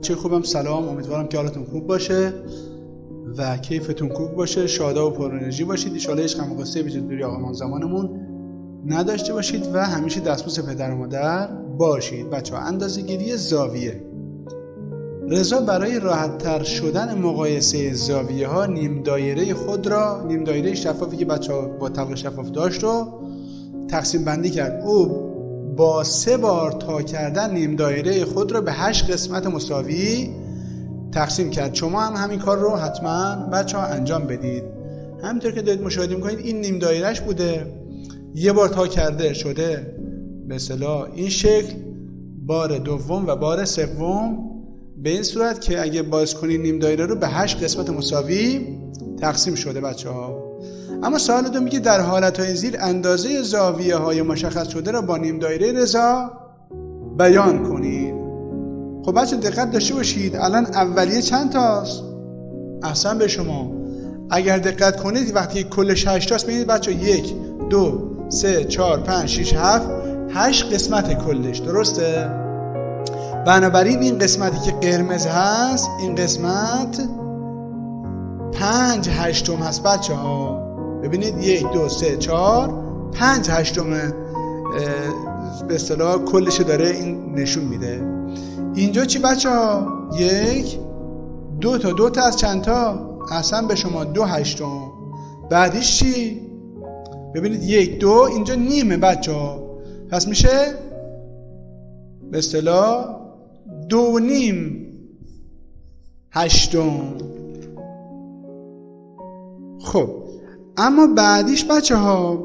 چه خوبم. سلام، امیدوارم که حالتون خوب باشه و کیفتون خوب باشه، شادا و پر انرژی باشید. ان شاءالله هیچ غم و غصه به دوری آقامان زمانمون نداشته باشید و همیشه دستبوس پدر و مادر باشید. بچه‌ها، اندازه‌گیری زاویه. رضا برای راحت‌تر شدن مقایسه زاویه ها نیم دایره خود را، نیم دایره شفافی که بچه‌ها با طبق شفاف داشت رو تقسیم بندی کرد. او با 3 بار تا کردن نیم دایره خود را به 8 قسمت مساوی تقسیم کرد. شما هم همین کار رو حتما بچه‌ها انجام بدید. همینطور که دارید مشاهده می‌کنید این نیم دایرهش بوده، 1 بار تا کرده شده به اصطلاح این شکل، بار دوم و بار سوم به این صورت که اگه باز کنید نیم دایره رو به 8 قسمت مساوی تقسیم شده بچه‌ها. اما سوال دو میگه در حالتهای زیر اندازه زاویه های مشخص شده را با نیم دایره رضا بیان کنید. خب بچه دقت داشته باشید، الان اولیه چند تاست؟ احسن به شما. اگر دقت کنید وقتی کلش 8 تاست ببینید بچه 1 2 3 4 5 6 7 8 قسمت کلش، درسته؟ بنابراین این قسمتی که قرمز هست این قسمت 5/8 هست بچه ها. ببینید 1 2 3 4 5/8 به اصطلاح کلش داره این نشون میده. اینجا چی بچه ها؟ 1 2 تا 2 تا از چند تا؟ اصلا به شما 2/8. بعدیش چی؟ ببینید 1 2 اینجا نیمه بچه ها، پس میشه به اصطلاح 2.5/8. خب اما بعدیش بچه ها،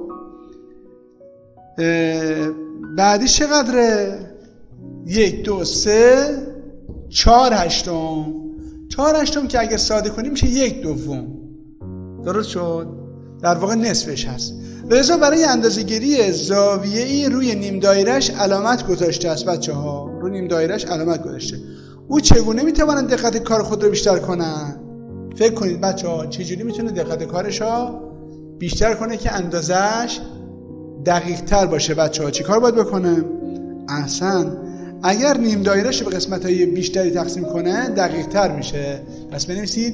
بعدیش چقدره؟ 1 2 3 4/8. 4/8 که اگه ساده کنیم میشه 1/2. درست شد؟ در واقع نصفش هست. رضا برای اندازه‌گیری زاویه‌ای روی نیم دایره‌اش علامت گذاشته است بچه ها. روی نیم دایره‌اش علامت گذاشته. او چگونه میتواند دقت کار خود رو بیشتر کنه؟ فکر کنید بچه ها چجوری میتونه دقت کارش رو بیشتر کنه که اندازه‌اش دقیق تر باشه بچه ها؟ چی کار باید بکنه؟ احسن، اگر نیم دایره‌اش به قسمت‌های بیشتری تقسیم کنه دقیق تر میشه. پس بنویسید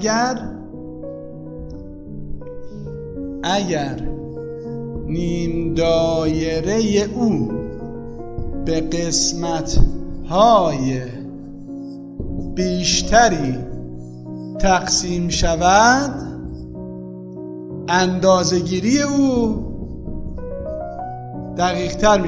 اگر نیم دایره او به قسمت‌های بیشتری تقسیم شود اندازه‌گیری او دقیق‌تر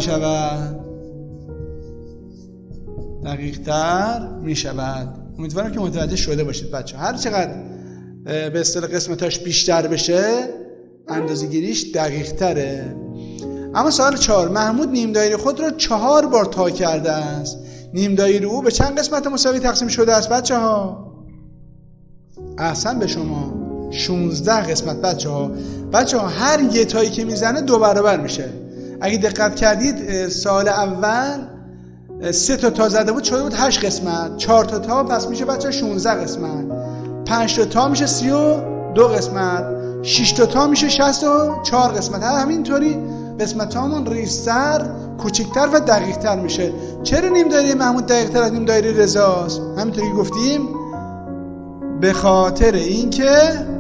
می شود. امیدوارم که متوجه شده باشید بچه. هر چقدر به اصطلاح قسمتاش بیشتر بشه اندازه‌گیریش دقیق‌تره. اما سوال 4، محمود نیم دایره خود را 4 بار تا کرده است. نیم دایره او به چند قسمت مساوی تقسیم شده است بچه ها؟ احسن به شما، 16 قسمت بچه ها. بچه ها هر یه تایی که میزنه 2 برابر میشه. اگه دقت کردید سال اول 3 تا زده بود شده بود 8 قسمت، 4 تا پس میشه بچه 16 قسمت، 5 تا میشه 32 قسمت، 6 تا میشه 64 قسمت. همینطوری قسمت هامون ریزتر، کوچکتر و دقیقتر میشه. چرا نیم دایره محمود دقیقتر از نیم دایره رضاست؟ همینطوری گفتیم به خاطر اینکه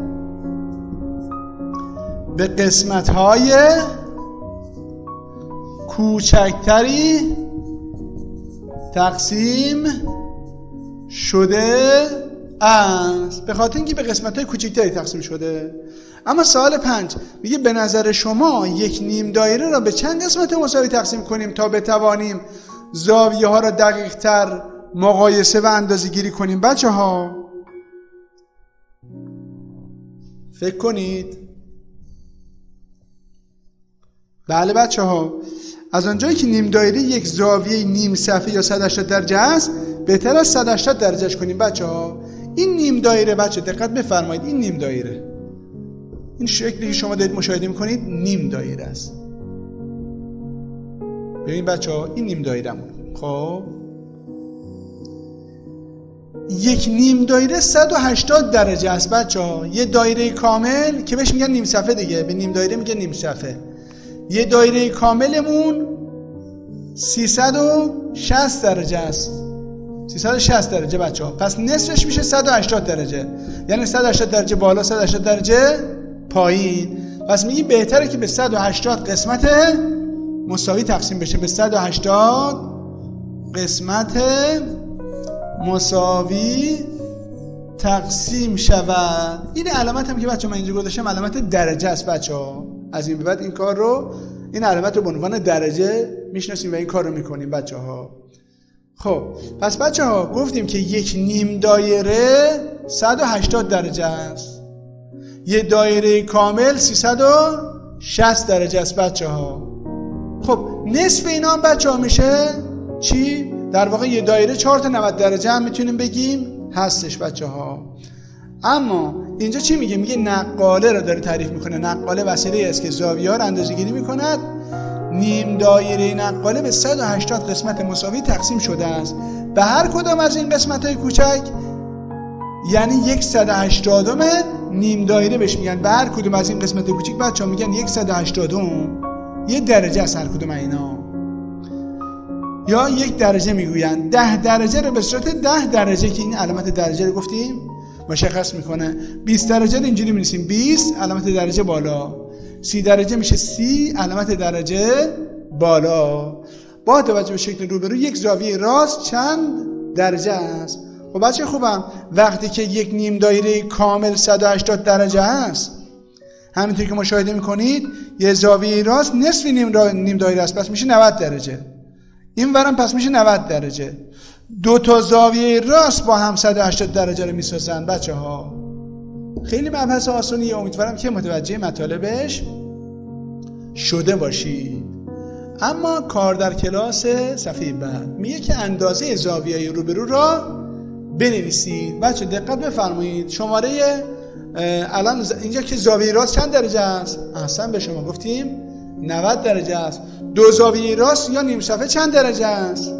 به قسمت های کوچکتری تقسیم شده است. به خاطر اینکه به قسمت‌های کوچکتری تقسیم شده. اما سوال 5 میگه به نظر شما یک نیم دایره را به چند قسمت مساوی تقسیم کنیم تا بتوانیم زاویه ها را دقیق تر مقایسه و اندازه گیری کنیم بچه ها؟ فکر کنید. بله بچه ها، از آنجایی که نیم دایره یک زاویه نیم صفحه یا 180 درجه است بهتر از 180 درجهش کنیم بچه ها. این نیم دایره بچه دقت بفرمایید، این نیم دایره، این شکلی که شما دارید مشاهده میکنید نیم دایره است. ببین بچه ها این نیم دایره مون. خب یک نیم دایره 180 درجه است بچه ها. یه دایره کامل که بهش میگن نیم صفحه دیگه، به نیم دایره میگن نیم صفحه. یه دایره کاملمون 360 درجه است. 360 درجه بچه ها. پس نصفش میشه 180 درجه، یعنی 180 درجه بالا 180 درجه پایین. پس میگی بهتره که به 180 قسمت مساوی تقسیم بشه، به 180 قسمت مساوی تقسیم شود. این علامت هم که بچه من اینجا گذاشتم علامت درجه است بچه ها. از این به بعد این کار رو، این علامت رو به عنوان درجه میشناسیم و این کار رو میکنیم بچه ها. خب پس بچه ها گفتیم که یک نیم دایره 180 درجه است، یه دایره کامل 360 درجه است بچه ها. خب نصف اینا هم بچه ها میشه چی؟ در واقع یه دایره 4 تا 90 درجه هم میتونیم بگیم هستش بچه ها. اما اینجا چی میگه؟ میگه نقاله رو داره تعریف میکنه. نقاله وسیله است که زاویه ها رو اندازه گیری میکند. نیم دایره نقاله به 180 قسمت مساوی تقسیم شده است. به هر کدام از این قسمت های کوچک، یعنی 180م نیم دایره بهش میگن. به هر کدوم از این قسمت کوچیک بچه ها میگن 180م یه درجه است. هر کدوم اینا یا یک درجه میگوین. 10 درجه رو به صورت 10 درجه که این علامت درجه رو گفتیم مشخص میکنه. 20 درجه رو اینجوری می‌نویسیم 20 علامت درجه بالا، 30 درجه میشه 30 علامت درجه بالا. با توجه به شکل روبرو یک زاویه راست چند درجه است؟ خب بچه خوبم، وقتی که یک نیم دایره کامل 180 درجه است، همینطور که مشاهده میکنید یه زاویه راست نصف نیم دایره است، پس میشه 90 درجه. این ورم پس میشه 90 درجه. دو تا زاویه راست با هم 180 درجه رو میسازن بچه ها. خیلی مبحث آسونیه، امیدوارم که متوجه مطالبش شده باشید. اما کار در کلاس صفحه بعد میگه که اندازه زاویه روبرو را بنویسید. بچه دقت بفرمایید، شماره الان اینجا که زاویه راست چند درجه است؟ احسن به شما گفتیم 90 درجه است. دو زاویه راست یا نیم صفحه چند درجه است؟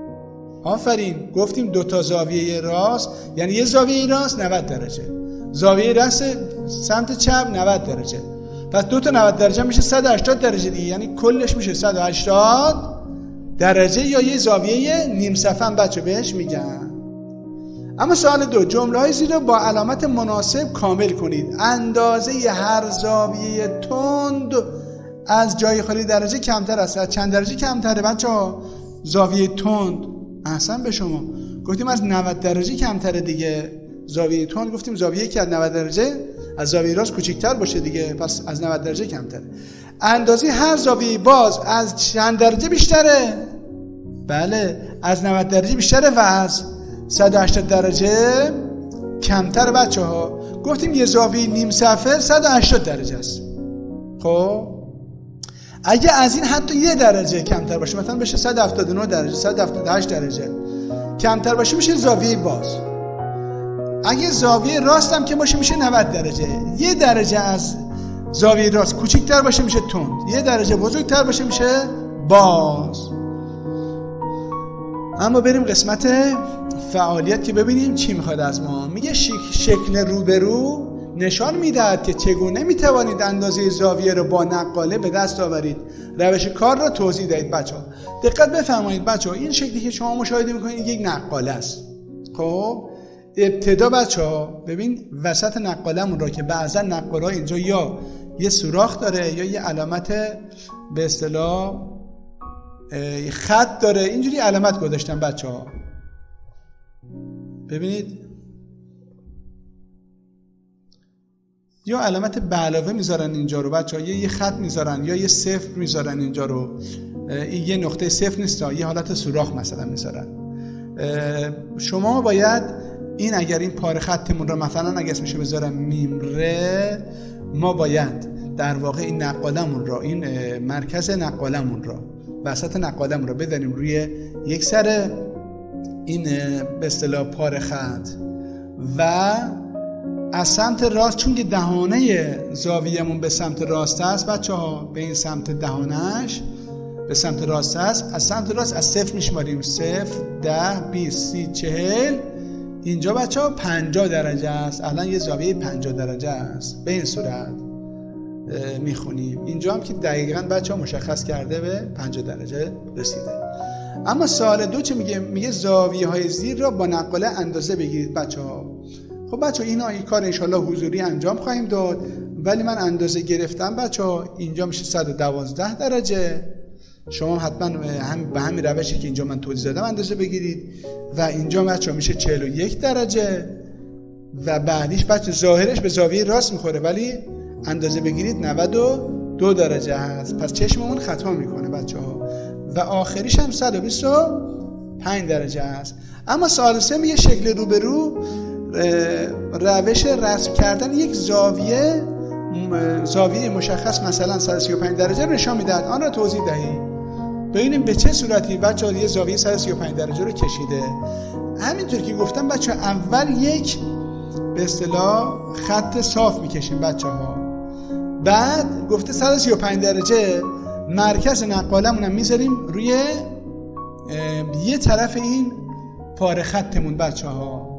آفرین، گفتیم دو تا زاویه راست یعنی یه زاویه راست 90 درجه، زاویه راست سمت چپ 90 درجه. پس دو تا 90 درجه میشه 180 درجه دیگه، یعنی کلش میشه 180 درجه یا یه زاویه نیم صفحه هم بچه بهش میگن. اما سوال 2، جمله های زیر با علامت مناسب کامل کنید. اندازه هر زاویه تند از جای خالی درجه کمتر است. از چند درجه کمتره بچه ها؟ زاویه تند. احسن به شما، گفتیم از 90 درجه کمتره دیگه. زاویه تند گفتیم زاویه که از 90 درجه از زاویه راست کوچکتر باشه دیگه، پس از 90 درجه کمتره. اندازه هر زاویه باز از چند درجه بیشتره؟ بله، از 90 درجه بیشتره و از 180 درجه کمتر بچه ها. گفتیم یه زاویه نیم صفر 180 درجه است. خب اگه از این حتی یه درجه کمتر باشه، مثلا بشه 179 درجه 178 درجه کمتر باشه، میشه زاویه باز. اگه زاویه راست هم که باشه میشه 90 درجه. یه درجه از زاویه راست کوچکتر باشه میشه تند، یه درجه بزرگتر باشه میشه باز. اما بریم قسمت فعالیت که ببینیم چی میخواد از ما. میگه شکل روبرو نشان میدهد که چگونه میتوانید اندازه زاویه رو با نقاله به دست آورید. روش کار را توضیح دهید بچه ها. دقت بفرمایید بچه ها، این شکلی که شما مشاهده میکنید یک نقاله است. خب ابتدا بچه ها ببین وسط نقاله‌مون را که بعضا نقاله‌ها اینجا یا یه سوراخ داره یا یه علامت به اصطلاح خط داره، اینجوری علامت گذاشتن بچه ها. ببینید یا علامت به علاوه میذارن اینجا رو بچه ها، یه خط میذارن یا یه صفر میذارن اینجا رو. این یه نقطه صفر نیست، یه حالت سوراخ مثلا میذارن. شما باید این اگر این پاره خطمون رو مثلا اگه اسمشو بذارم میمره، ما باید در واقع این نقالمون را، این مرکز نقالمون را، وسط نقالمون را بذاریم روی یک سر این به اصطلاح پاره خط و از سمت راست، چون که دهانه زاویه‌مون به سمت راست است بچه ها، به این سمت دهانش به سمت راست است، از سمت راست از صفر میشماریم 0 10 20 30 40. اینجا بچه ها 50 درجه است. الان یه زاویه 50 درجه است. به این صورت میخونیم. اینجا هم که دقیقاً بچه ها مشخص کرده به 50 درجه رسیده. اما سوال 2 چه میگه؟ میگه زاویه های زیر را با نقاله اندازه بگیرید بچه‌ها. خب بچه‌ها این کار انشالله حضوری انجام خواهیم داد، ولی من اندازه گرفتم بچه‌ها. اینجا میشه 112 درجه. شما حتما به همین روشی که اینجا من توضیح دادم اندازه بگیرید. و اینجا بچه‌ها میشه 41 درجه و بعدیش بچه ظاهرش به زاویه راست میخوره، ولی اندازه بگیرید 92 درجه هست. پس چشممون خطا میکنه بچه‌ها. و آخریش هم 125 درجه هست. اما سوال 3 میگه شکل روبرو روش رسم کردن یک زاویه مشخص مثلا 135 درجه رو نشان میدهد، آن را توضیح دهید. ببینیم به چه صورتی بچه‌ها یه زاویه 135 درجه رو کشیده. همینطور که گفتم بچه‌ها اول یک به اصطلاح خط صاف میکشیم بچه‌ها. بعد گفته 135 درجه مرکز نقالمون هم میذاریم روی یه طرف این پاره خطمون بچه‌ها،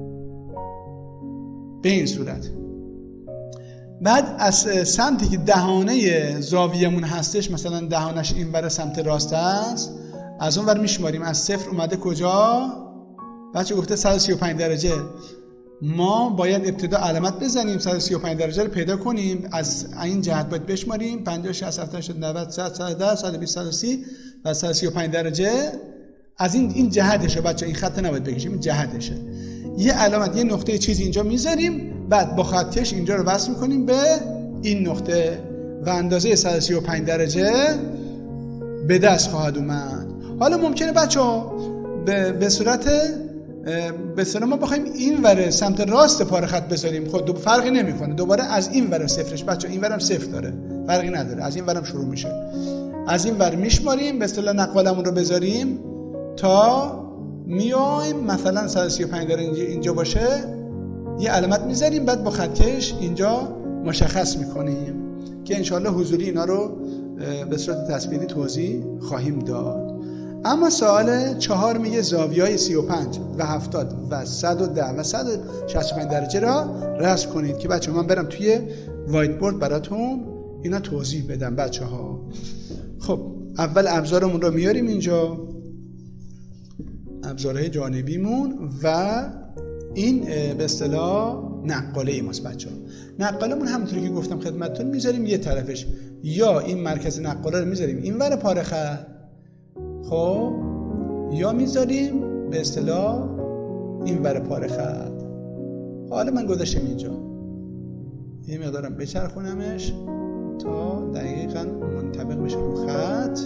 به این صورت. بعد از سمتی که دهانه زاویه‌مون هستش، مثلا دهانش این ور سمت راست است، از اون ور میشماریم. از 0 اومده کجا؟ بچه گفته 135 درجه. ما باید ابتدا علامت بزنیم، 135 درجه رو پیدا کنیم. از این جهت باید بشماریم 50 60 70 80 90 100 110 120 130 و 135 درجه. از این جهتشه بچه، این خط نباید بکشیم، این جهتشه. یه علامت، یه نقطه چیزی اینجا میذاریم، بعد با خطکش اینجا رو وصل میکنیم به این نقطه و اندازه 135 درجه به دست خواهد اومد. حالا ممکنه بچه‌ها به صورت ما بخوایم این ور سمت راست پاره خط بذاریم، خب فرقی نمیکنه. دوباره از این ور صفرش بچه‌ها، این ورم صفر داره، فرقی نداره. از این ورم شروع میشه، از این ور میشماریم، به اصطلاح نقالمون رو بذاریم تا میایم مثلا 135 درجه اینجا باشه، یه علامت میذاریم، بعد با خطکش اینجا مشخص میکنیم که انشالله حضوری اینا رو به صورت تصویری توضیح خواهیم داد. اما سوال 4 میگه زاویه‌های 35 و 70 و 110 و 165 درجه را رسم کنید. که بچه من برم توی وایت بورد براتون اینا توضیح بدم بچه ها. خب اول ابزارمون رو میاریم اینجا، ابزارهای جانبیمون، و این به اصطلاح نقاله ماست بچه ها. نقالمون همونطوری که گفتم خدمتتون میذاریم یه طرفش، یا این مرکز نقاله رو میذاریم این ور پاره خط، خب، یا میذاریم به اصطلاح این ور پاره خط. حالا من گذاشتم اینجا، یه مقدارم بچرخونمش تا دقیقاً منطبق بشه رو خط.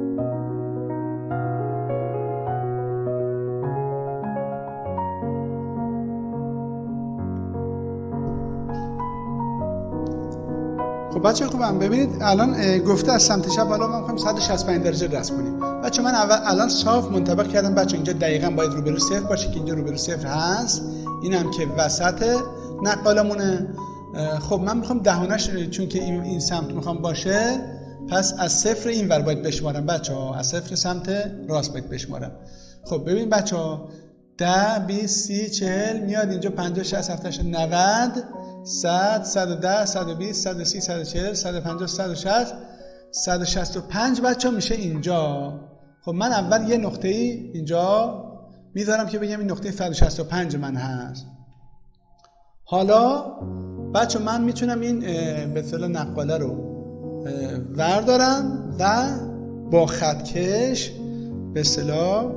خب بچه خوبم ببینید الان گفته از سمت چپ، حالا ما می‌خوایم 165 درجه رسم کنیم. بچه من الان صاف منطبق کردم بچه، اینجا دقیقاً باید روبرو صفر باشه که اینجا روبرو صفر هست، اینم که وسط نقالمونه. خب من میخوام دهانش، چون که این سمت میخوام باشه، پس از صفر این ور باید بشمارم بچه ها، از صفر سمت راست باید بشمارم. خب ببین بچه ها 10 20 30 40 میاد اینجا 50 60 70 80 90 100 110 120 130 140 150 160 165 بچه ها میشه اینجا. خب من اول یه نقطه اینجا میذارم که بگم این نقطه 165 من هست. حالا بچه من میتونم این به اصطلاح نقاله رو وردارم و با خطکش به اصطلاح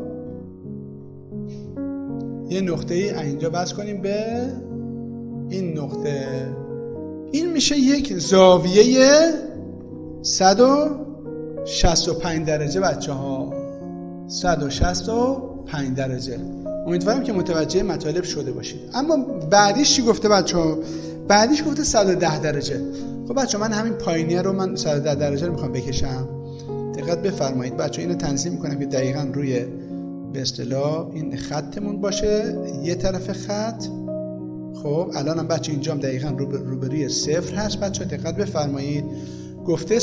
یه نقطه اینجا بس کنیم به این نقطه. این میشه یک زاویه 165 درجه بچه ها، 165 درجه. امیدوارم که متوجه مطالب شده باشید. اما بعدیش چی گفته بچه ها؟ بعدیش گفته 110 درجه. خب بچه من همین پایینیه رو من 110 درجه رو میخوام بکشم. دقت بفرمایید بچه، اینو تنظیم میکنم که دقیقاً روی به اصطلاح این خطمون باشه، یه طرف خط. خب الانم بچه اینجام دقیقاً روبروی صفر هست بچه، دقت بفرمایید. گفته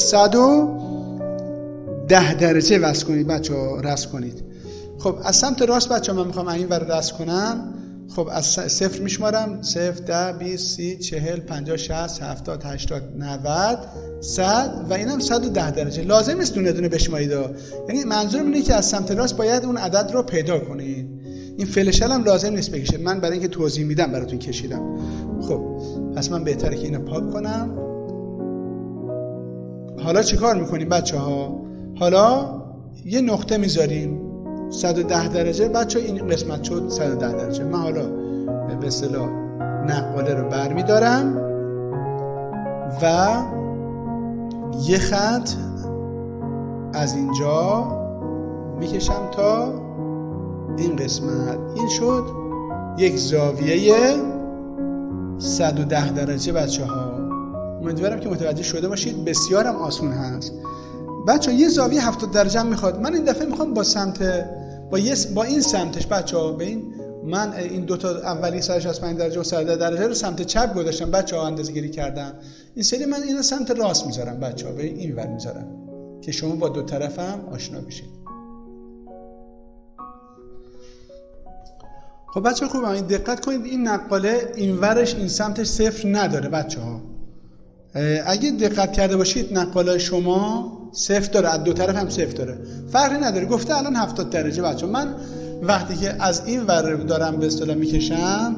110 درجه وصل کنید بچه ها، رسم کنید. خب از سمت راست بچه من میخوام این ور رسم کنم. خب از صفر میشمارم، 0 10 20 30 40 50 60 70 80 90 100 و اینم 110 درجه. لازم نیست دونه دونه بشمارید، یعنی منظورم اینه که از سمت راست باید اون عدد رو پیدا کنید. این فلشل هم لازم نیست بکشید، من برای اینکه توضیح میدم براتون کشیدم. خب پس من بهتره که اینو پاک کنم. حالا چیکار میکنیم بچه‌ها؟ حالا یه نقطه میذاریم 110 درجه. بچه این قسمت شد 110 درجه. من حالا به اصطلاح نقاله رو برمیدارم و یه خط از اینجا میکشم تا این قسمت. این شد یک زاویه 110 درجه بچه‌ها. امیدوارم که متوجه شده باشید، بسیارم آسون هست. بچه یه زاویه 70 درجه هم میخواد. من این دفعه میخوام با این سمتش بچه‌ها، به این من این دوتا اولی 165 درجه و 110 درجه رو سمت چپ گذاشتم بچه‌ها، اندازه‌گیری کردم. این سری من اینو سمت راست میذارم بچه‌ها، به این ور میذارم که شما با دو طرفم آشنا بشید. خب بچه‌ها خوبه این دقت کنید، این نقاله این ورش این سمتش صفر نداره بچه‌ها. اگه دقت کرده باشید نقاله شما صفر داره، از دو طرف هم صفر داره، فرقی نداره. گفته الان 70 درجه بچه‌ها. من وقتی که از این ور دارم به اصطلاح میکشم،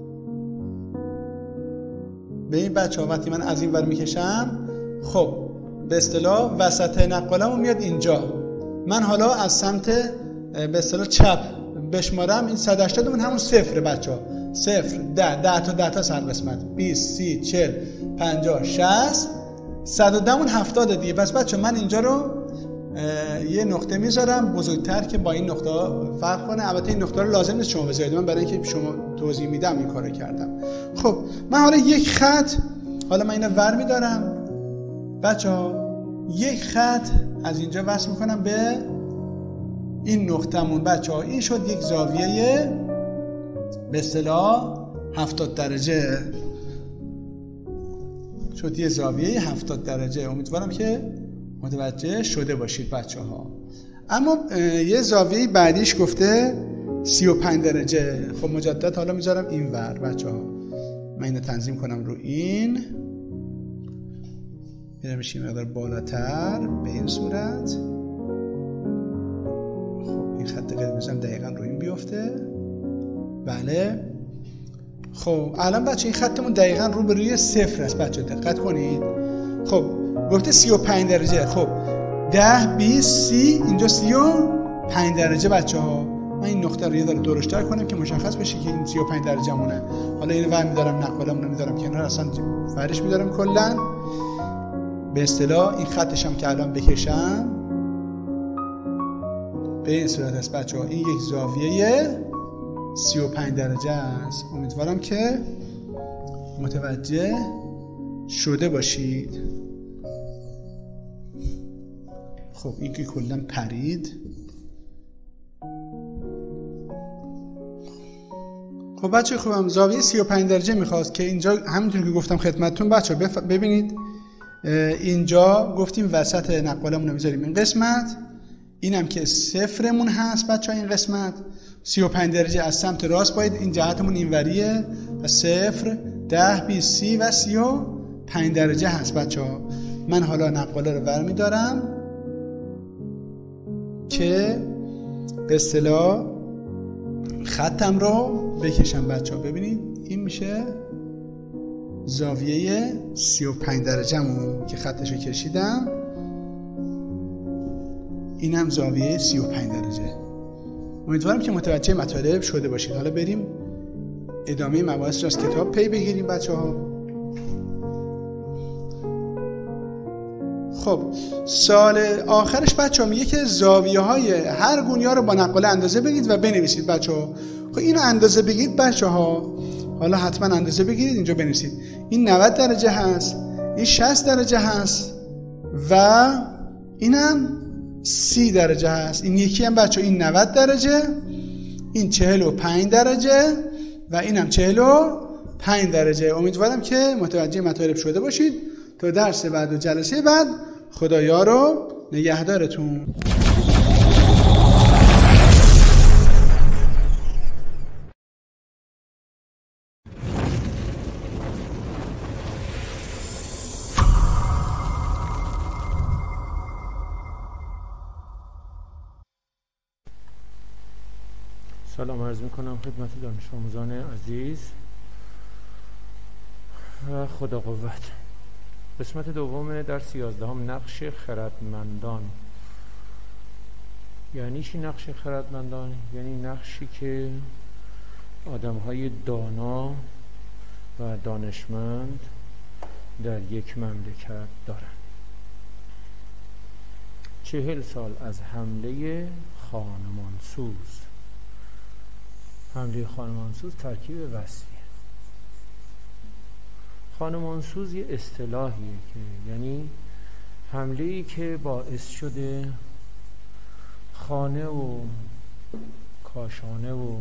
به این بچه‌ها وقتی من از این ور میکشم، خب به اصطلاح وسط نقاله‌مو میاد اینجا. من حالا از سمت به اصطلاح چپ بشمارم، این 180 من همون صفره بچه‌ها. 0 10 تا سر قسمت 20 30 40 50 60 110 مون 70 دیگه. پس بچه‌ها من اینجا رو یه نقطه میذارم بزرگتر که با این نقطه فرق کنه. البته این نقطه رو لازم نیست شما بذارید، من برای اینکه شما توضیح میدم این کارو کردم. خب من حالا یک خط، حالا من اینو ور میدارم بچه‌ها، یک خط از اینجا وصل میکنم به این نقطه‌مون بچه‌ها. این شد یک زاویه به اصطلاح 70 درجه، شد یه زاویه 70 درجه. امیدوارم که متوجه شده باشید بچه‌ها. اما یه زاویه بعدیش گفته 35 درجه. خب مجدد حالا میذارم این ور بچه‌ها. من اینو تنظیم کنم رو این، میرم میشیم مقدار بالاتر به این صورت. خب این خط قرمزم دقیقاً رو این بیفته. بله. خب الان بچه این خطمون دقیقاً رو به روی صفر است بچه، دقت کنید. خب گفته 35 درجه. خب 10 20 30 اینجا 35 درجه بچه‌ها. من این نقطه رو یه ذره درشتر کنم که مشخص بشه که این 35 درجه مونه. حالا اینو ور می‌دارم، نقاله‌مون رو می‌ذارم کنار، اصلا فرش می‌دارم کلاً به اصطلاح. این خطش هم که الان بکشم به این صورت است بچه‌ها. این یک زاویه 35 درجه است. امیدوارم که متوجه شده باشید. خب این که کلا پرید. خب بچه خوبم زاویه 35 درجه میخواست که اینجا همینطور که گفتم خدمتتون بچه ببینید، اینجا گفتیم وسط نقالمون رو میذاریم این قسمت، اینم که صفرمون هست بچه این قسمت. 35 درجه از سمت راست باید این جهتمون اینوریه و 0 10 20 30 و 35 درجه هست بچه ها. من حالا نقاله رو ور میدارم که به اصطلاح خطم رو بکشم بچه ها. ببینید این میشه زاویه 35 درجه مون که خطش رو کشیدم. اینم زاویه 35 درجه. امیدوارم که متوجه مطالب شده باشید. حالا بریم ادامه مباحث رو از کتاب پی بگیریم بچه ها. خب سال آخرش بچه ها میگه که زاویه های هر گونیا رو با نقاله اندازه بگیرید و بنویسید بچه ها. خب اینو اندازه بگیرید بچه ها، حالا حتما اندازه بگیرید اینجا بنویسید. این 90 درجه هست، این 60 درجه هست و اینم 30 درجه هست. این یکی هم بچه این 90 درجه، این 45 درجه و اینم 45 درجه. امیدوارم که متوجه مطالب شده باشید. تا درس بعد و جلسه بعد خدایا رو نگهدارتون. سلام عرض میکنم خدمت دانش آموزان عزیز و خدا قوت. قسمت دوم درس 11 نقش خردمندان. یعنی چی نقش خردمندان؟ یعنی نقشی که آدم‌های دانا و دانشمند در یک مملکت دارند. 40 سال از حمله خانمانسوز. حمله خانمانسوز ترکیب وصفیه. خانمانسوز یه اصطلاحیه که یعنی حمله‌ای که باعث شده خانه و کاشانه و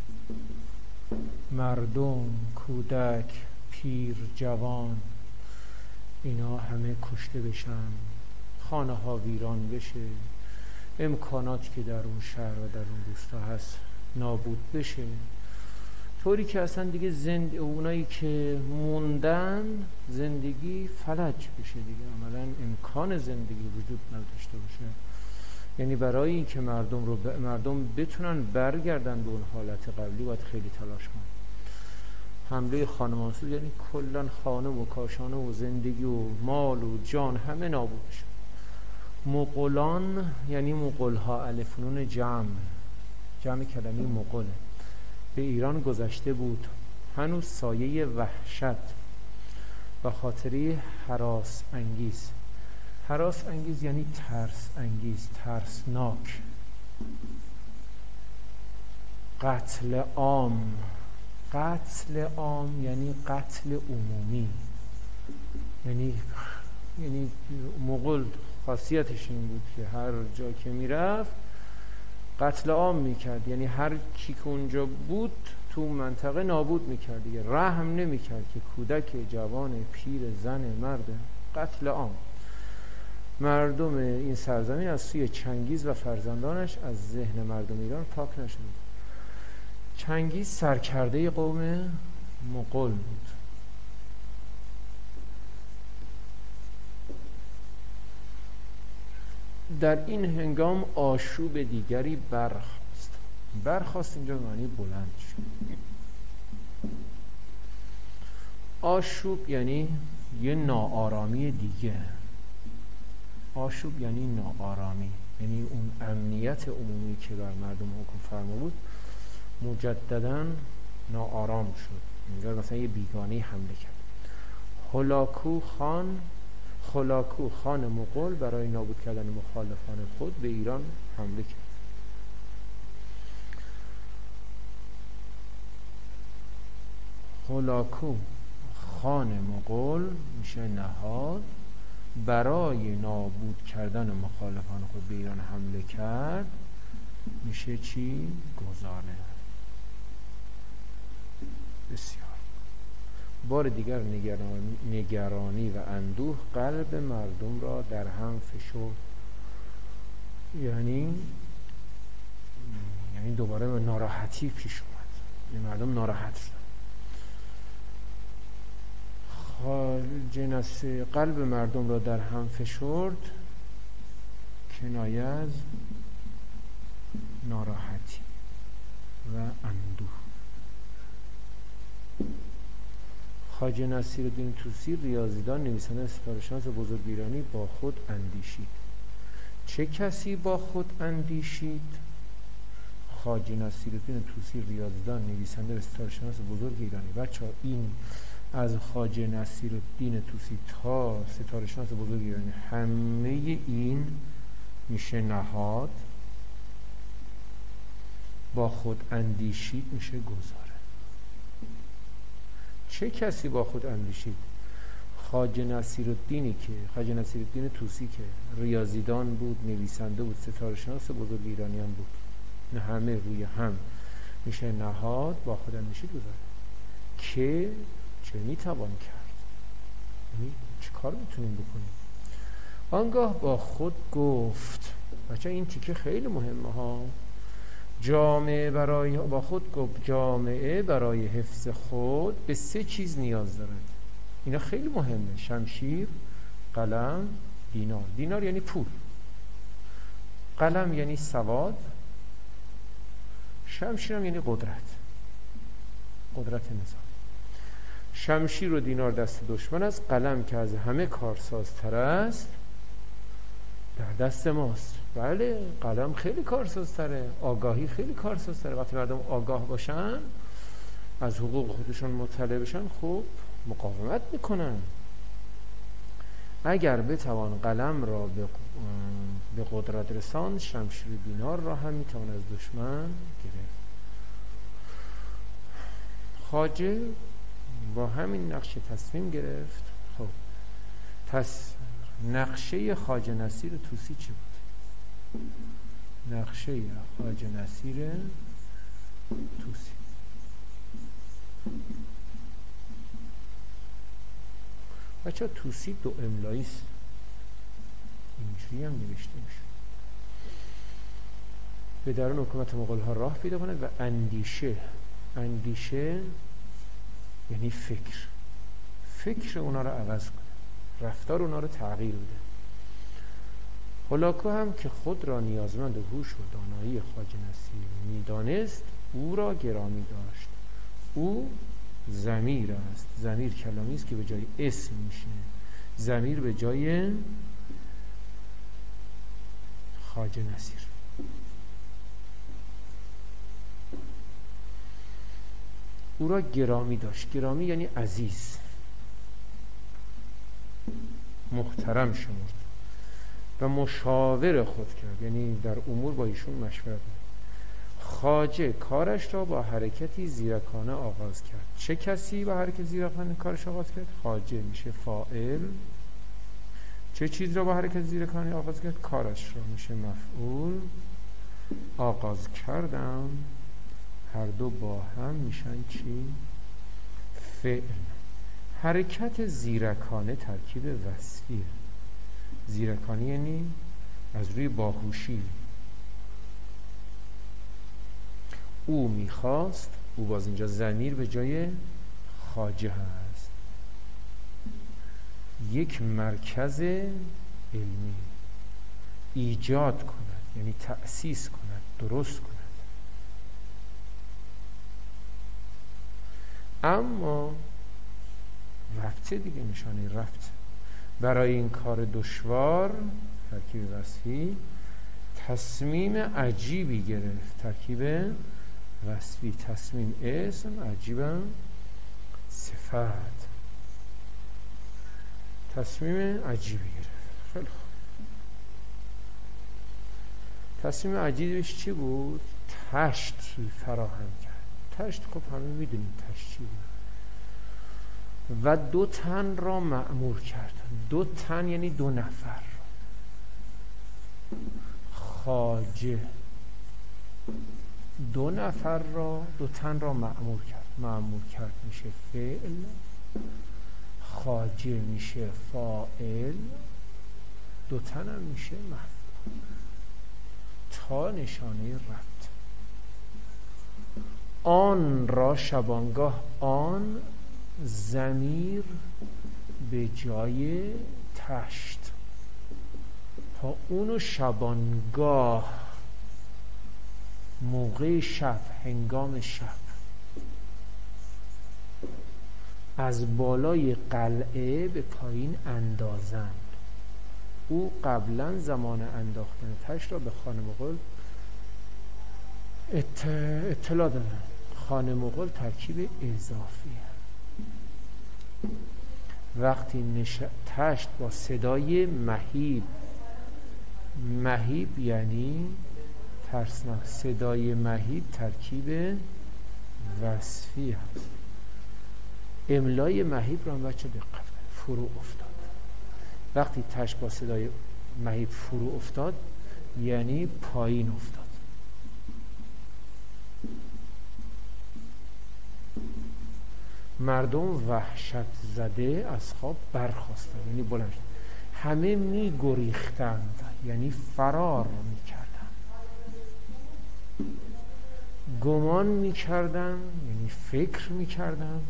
مردم، کودک، پیر، جوان اینا همه کشته بشن، خانه ها ویران بشه، امکاناتی که در اون شهر و در اون روستا هست نابود بشه، طوری که اصلا دیگه اونایی که موندن زندگی فلج بشه، دیگه عملا امکان زندگی وجود نداشته باشه. یعنی برای اینکه مردم بتونن برگردن به اون حالت قبلی باید خیلی تلاش کنن. حمله خانمانسوز یعنی کلا خانه و کاشانه و زندگی و مال و جان همه نابود بشه. مغولان یعنی مغول‌ها، الف نون جمع کلمه مغوله، به ایران گذشته بود. هنوز سایه وحشت و خاطره هراس انگیز یعنی ترس انگیز، ترسناک. قتل عام یعنی قتل عمومی. یعنی مغول خاصیتش این بود که هر جا که میرفت قتل عام میکرد، یعنی هر کی که اونجا بود تو منطقه نابود میکرد، دیگه رحم نمیکرد که کودک، جوان، پیر، زن، مرد. قتل عام. مردم این سرزمین از سوی چنگیز و فرزندانش از ذهن مردم ایران پاک نشد. چنگیز سرکرده قوم مغول بود. در این هنگام آشوب دیگری برخاست اینجا به معنی بلند شد. آشوب یعنی یه ناآرامی دیگه. آشوب یعنی ناآرامی، یعنی اون امنیت عمومی که بر مردم حکم فرما بود مجددا ناآرام شد. انگار مثلا یه بیگانه حمله کرد. هولاکو خان مغول برای نابود کردن مخالفان خود به ایران حمله کرد. هولاکو خان مغول میشه نهاد برای نابود کردن مخالفان خود به ایران حمله کرد، میشه چی؟ گزاره. بسیار. بار دیگر نگرانی و اندوه قلب مردم را در هم فشرد. یعنی دوباره ناراحتی پیش اومد، یعنی مردم ناراحت شدن. قلب مردم را در هم فشرد کنایه از ناراحتی و اندوه. خواجه نصیرالدین طوسی ریاضیدان، نویسنده ستاره‌شناس بزرگ ایرانی با خود اندیشید. چه کسی با خود اندیشید؟ خواجه نصیرالدین طوسی ریاضیدان، نویسنده ستاره‌شناس بزرگ ایرانی. بچه‌ها این از خواجه نصیرالدین طوسی تا ستاره‌شناس بزرگ ایرانی همه این میشه نهاد. با خود اندیشید میشه گزاره. چه کسی با خود اندیشید؟ خواجه نصیرالدین طوسی که ریاضیدان بود، نویسنده بود، ستاره‌شناس بزرگ ایرانی هم بود. نه همه روی هم میشه نهاد. با خود اندیشید گزاره. که چه میتوان کرد؟ یعنی چه کار میتونیم بکنیم؟ آنگاه با خود گفت. بچه این تیکه خیلی مهمه ها. با خود گفت جامعه برای حفظ خود به 3 چیز نیاز دارد. اینا خیلی مهمه: شمشیر، قلم، دینار. دینار یعنی پول، قلم یعنی سواد، شمشیر هم یعنی قدرت نظام. شمشیر و دینار دست دشمن است، قلم که از همه کارسازتر است در دست ماست. بله، قلم خیلی کارسازتره، آگاهی خیلی کارسازتره. وقتی مردم آگاه باشن، از حقوق خودشون مطلع بشن، خب مقاومت میکنن. اگر بتوان قلم را به قدرت رساند، شمشیر دینار را هم میتوان از دشمن گرفت. خواجه با همین نقشه تصمیم گرفت. خب نقشه خواجه نصیر طوسی چی بود؟ نقشه خواجه نصیر طوسی بچه طوسی دو املایی است، اینجوری هم نوشته میشه. به درون حکومت مغول ها راه پیدا کند و اندیشه یعنی فکر اونا رو عوض کنه، رفتار اونا رو تغییر بده. هولاکو هم که خود را نیازمند هوش و دانایی خواجه نصیر میدانست، او را گرامی داشت. او ضمیر است. ضمیر کلامی است که به جای اسم میشه. ضمیر به جای خواجه نصیر. او را گرامی داشت. گرامی یعنی عزیز، محترم شمرد و مشاور خود کرد، یعنی در امور با ایشون مشورت کرد. خواجه کارش را با حرکتی زیرکانه آغاز کرد. چه کسی با حرکت زیرکانه کارش آغاز کرد؟ خواجه میشه فاعل. چه چیز را با حرکت زیرکانه آغاز کرد؟ کارش را میشه مفعول. آغاز کردم، هر دو با هم میشن چی؟ فعل. حرکت زیرکانه ترکیب وصفیه. زیرکانه یعنی از روی باهوشی. او میخواست، او باز اینجا ضمیر به جای خواجه هست، یک مرکز علمی ایجاد کند، یعنی تأسیس کند، درست کند. اما ربطه دیگه، نشانه ربط. برای این کار دشوار، ترکیب وصفی، تصمیم عجیبی گرفت. ترکیب وصفی، تصمیم اسم، عجیبم صفت. تصمیم عجیبی گرفت. خیلی خوب. تصمیم عجیبش چی بود؟ تشتی فراهم کرد. تشت خب همه میدونیم تشت چی بود. و 2 تن را مأمور کرد. 2 تن یعنی 2 نفر. خواجه 2 نفر را، 2 تن را مأمور کرد. مأمور کرد میشه فعل، خواجه میشه فاعل، 2 تن هم میشه مفعول. تا نشانه ربط. آن را شبانگاه، آن ضمیر به جای تشت. تا اونو شبانگاه، موقع شب، هنگام شب، از بالای قلعه به پایین اندازند. او قبلا زمان انداختن تشت را به خان مغول اطلاع دادن. خان مغول ترکیب اضافی. وقتی تشت با صدای مهیب یعنی ترسناک، صدای مهیب ترکیب وصفی هست. املای مهیب را هم بچه دقت فرو افتاد. وقتی تشت با صدای مهیب فرو افتاد یعنی پایین افتاد. مردم وحشت زده از خواب برخاستند، یعنی بلند شدند. همه می گریختند، یعنی فرار می کردند. گمان می کردند، یعنی فکر می کردند.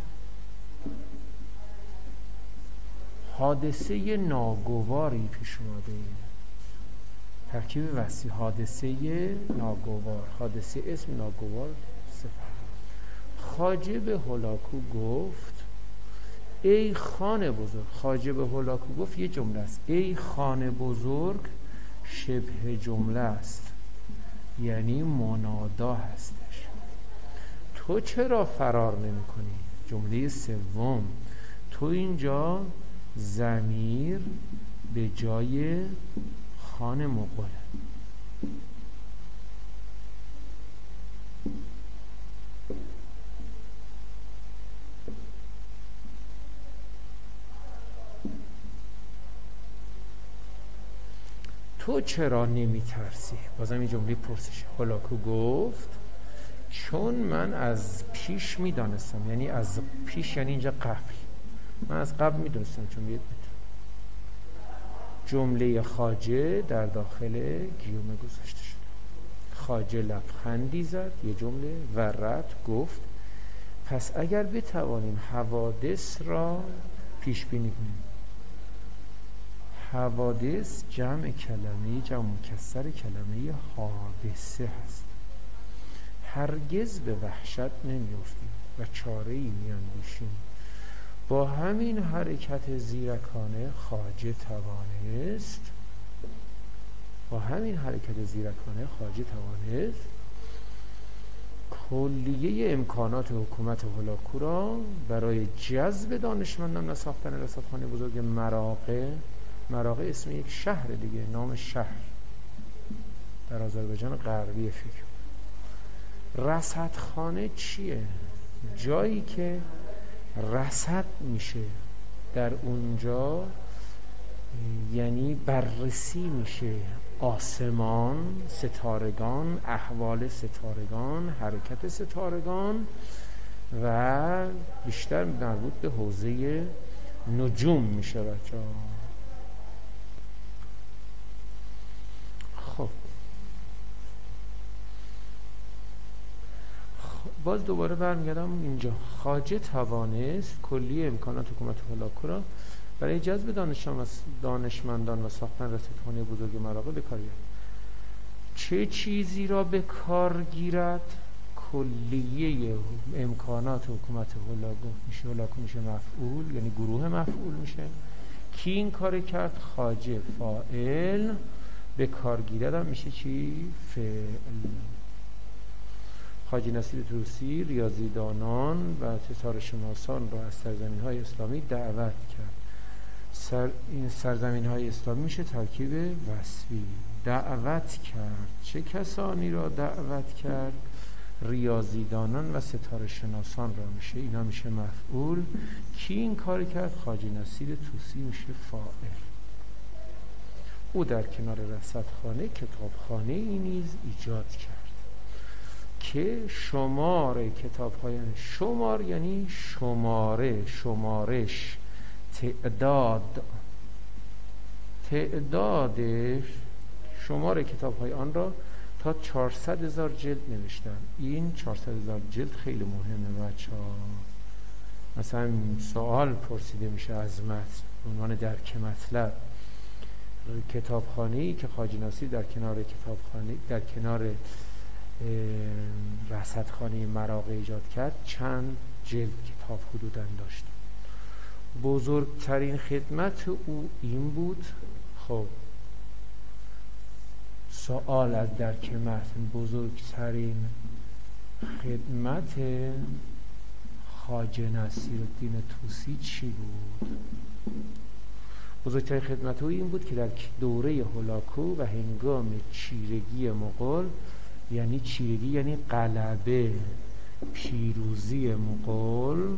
حادثه ناگواری پیش اومده. ترکیب وصفی، حادثه ناگوار، حادثه اسم، ناگوار صفت. خواجه به هولاکو گفت ای خان بزرگ. خواجه به هولاکو گفت یه جمله است، ای خان بزرگ شبه جمله است، یعنی منادا هستش. تو چرا فرار نمی کنی؟ جمله سوم، تو اینجا ضمیر به جای خان مغول. تو چرا نمی ترسی؟ بازم این جمله پرسش. هولاکو گفت چون من از پیش می دانستم، یعنی از پیش یعنی اینجا قبل، من از قبل می دانستم. چون بیاد جمله خواجه در داخل گیومه گذاشته شده. خواجه لبخندی زد، یه جمله، و رد گفت پس اگر بتوانیم حوادث را پیش بینی کنیم. حوادث جمع مکسر کلمه حادثه هست. هرگز به وحشت نمیافتیم و چاره‌ای میاندیشیم. با همین حرکت زیرکانه خواجه توانست کلیه امکانات حکومت هولاکو را برای جذب دانشمندان و ساختن رصدخانه بزرگ مراغه اسم یک شهر دیگه، نام شهر در آذربایجان غربی. فکر رصدخانه چیه؟ جایی که رصد میشه در اونجا، یعنی بررسی میشه آسمان، ستارگان، احوال ستارگان، حرکت ستارگان و بیشتر مربوط به حوزه نجوم میشه بچه ها. خب باز دوباره برمیگردم اینجا. خواجه توانست کلی امکانات حکومت هولاکو را برای جذب دانشمندان و ساختن رصدخانه بزرگ مراغه به کار گیرد. چه چیزی را به کار گیرد؟ کلیه امکانات حکومت هولاکو میشه مفعول، یعنی گروه مفعول میشه. کی این کار کرد؟ خواجه. فاعل. به کار گیرد هم میشه چی؟ فعل. خواجه نصیر طوسی ریاضیدانان و ستاره شناسان را از سرزمین‌های اسلامی دعوت کرد. این سرزمین‌های اسلامی میشه ترکیب وصفی. دعوت کرد. چه کسانی را دعوت کرد؟ ریاضیدانان و ستاره شناسان را میشه، اینا میشه مفعول. کی این کار کرد؟ خواجه نصیر طوسی میشه فاعل. او در کنار رصدخانه کتابخانه ای نیز ایجاد کرد که شمار کتاب‌های، شمار یعنی شماره، شمارش، تعدادش، شمار کتاب‌های آن را تا 400,000 جلد نوشتن. این 400,000 جلد خیلی مهمه بچه‌ها. مثلا سوال پرسیده میشه از متن، عنوان درک مطلب. کتابخانه‌ای که خواجه نصیر در کنار رصدخانه مراغه ایجاد کرد چند جلد کتاب حدوداً داشت. بزرگترین خدمت او این بود. خب سوال از درک متن، بزرگترین خدمت خواجه نصیرالدین طوسی چی بود؟ بزرگترین خدمت او این بود که در دوره هولاکو و هنگام چیرگی مغول، یعنی چیرگی یعنی غلبه، پیروزی مغول،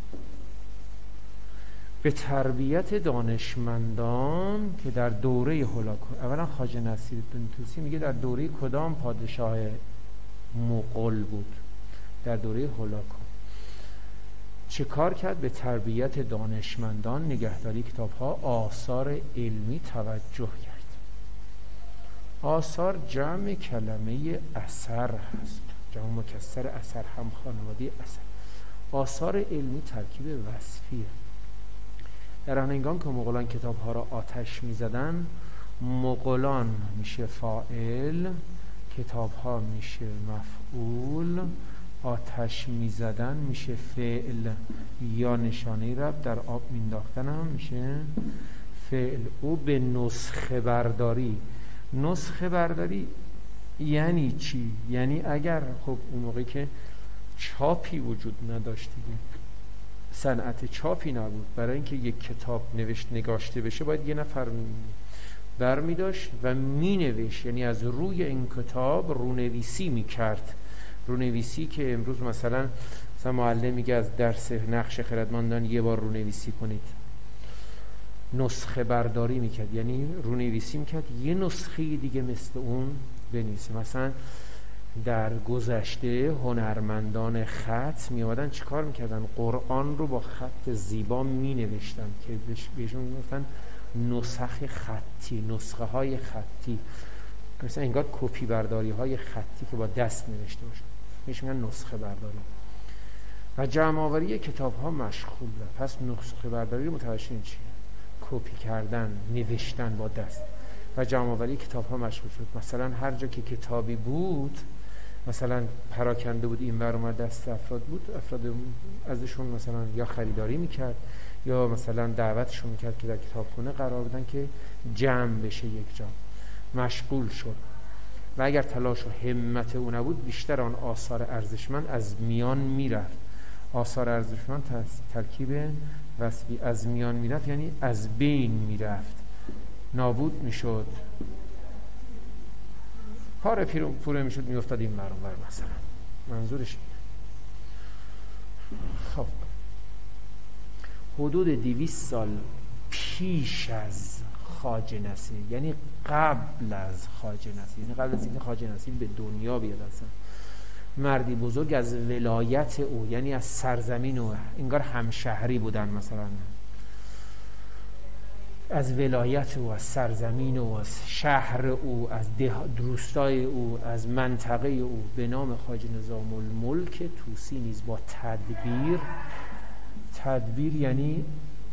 به تربیت دانشمندان که در دوره هولاکو، اولا خواجه نصیرالدین طوسی میگه در دوره کدام پادشاه مغول بود؟ در دوره هولاکو. چه کار کرد؟ به تربیت دانشمندان، نگهداری کتاب‌ها، آثار علمی توجه کرد. آثار جمع کلمه اثر هست، جمع مکسر اثر، هم خانواده اثر. آثار علمی ترکیب وصفیه. در آن هنگام که مغولان کتاب‌ها را آتش می‌زدند، مغولان میشه فاعل، کتاب ها میشه مفعول، آتش میزدن میشه فعل یا نشانه رب، در آب مینداختن هم میشه فعل. او به نسخه برداری. نسخه برداری یعنی چی؟ یعنی اگر خب اون موقعی که چاپی وجود نداشت دیگه، صنعت چاپی نبود، برای اینکه یک کتاب نگاشته بشه باید یه نفر برمی داشت و می نوشت، یعنی از روی این کتاب رونویسی می کرد. رونویسی که امروز مثلا معلم میگه از درس نقش خردمندان یه بار رونویسی کنید، نسخه برداری میکرد، یعنی رونویسی میکرد یه نسخه دیگه مثل اون بنویسه. مثلا در گذشته هنرمندان خط میامدن چیکار میکردن؟ قرآن رو با خط زیبا مینوشتن که بهشون میگفتن نسخ خطی، نسخه های خطی، مثلا انگار کپی برداری های خطی که با دست نوشته باشن، بهش میگن نسخه برداری. و جمع آوری کتاب ها مشغول بود. پس نسخه برداری متوجه چیه؟ کپی کردن، نوشتن با دست. و جمع آوری کتاب ها مشغول شد. مثلا هر جا که کتابی بود، مثلا پراکنده بود این ور اومد دست افراد بود، افراد ازشون مثلا یا خریداری میکرد یا مثلا دعوتشون میکرد که در کتابخونه قرار بدن که جمع بشه یک جا. مشغول شد و اگر تلاش و همت او نبود بیشتر آن آثار ارزشمند از میان میرفت. آثار ارزشمند ترکیب وصفی از میان میرفت یعنی از بین میرفت، نابود میشد، پاره پوره میشد، میافتاد این ور اون ور مثلا. منظورش خب حدود 200 سال پیش از خواجه نصیر، یعنی قبل از خواجه نصیر، یعنی قبل از اینکه خواجه نصیر به دنیا بیاد، اصلا مردی بزرگ از ولایت او، یعنی از سرزمین او، انگار همشهری بودن، مثلا از ولایت او، از سرزمین او، از شهر او، از روستای او، از منطقه او، به نام خواجه نظام الملک طوسی نیز با تدبیر یعنی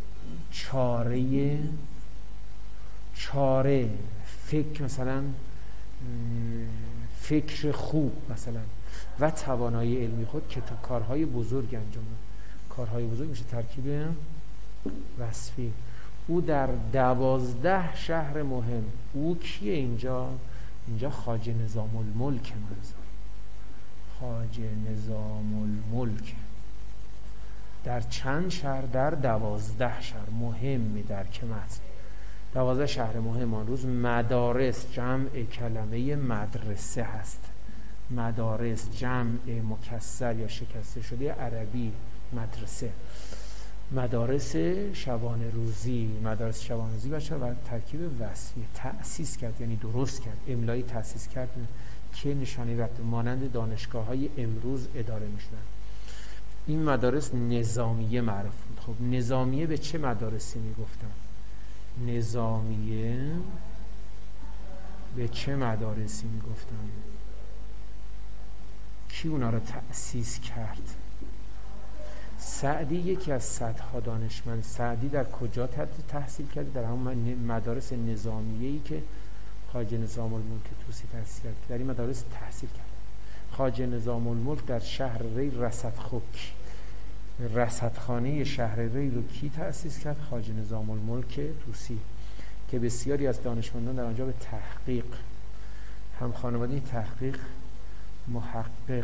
چاره فکر، مثلا فکر خوب مثلا و توانایی علمی خود که تا کارهای بزرگ انجام داد. کارهای بزرگ میشه ترکیب وصفی. او در 12 شهر مهم، او کیه اینجا خواجه نظام الملک، خواجه نظام الملک در چند شهر؟ در 12 شهر مهم. در که متن 12 شهر مهم آن روز مدارس، جمع کلمه مدرسه هست، مدارس جمع مکسر یا شکسته شده عربی مدرسه، مدارس شبانه روزی بچه و ترکیب وصفی تأسیس کرد، یعنی درست کرد، املایی تأسیس کرد که نشانی رفت مانند دانشگاه های امروز اداره میشدن. این مدارس نظامیه معروف بود. خب نظامیه به چه مدارسی میگفتن؟ نظامیه به چه مدارسی میگفتن؟ کی اونا رو تأسیس کرد؟ سعدی یکی از صدها دانشمند. سعدی در کجا تحصیل کرد؟ در همون مدارس نظامیه‌ای که خواجه نظام الملک طوسی تأسیس کرد. در این مدارس تحصیل کرد. خواجه نظام الملک در شهر ری رصدخانه شهر ری رو کی تأسیس کرد؟ خواجه نظام الملک طوسی، که بسیاری از دانشمندان در آنجا به تحقیق، هم خانواده تحقیق، محقق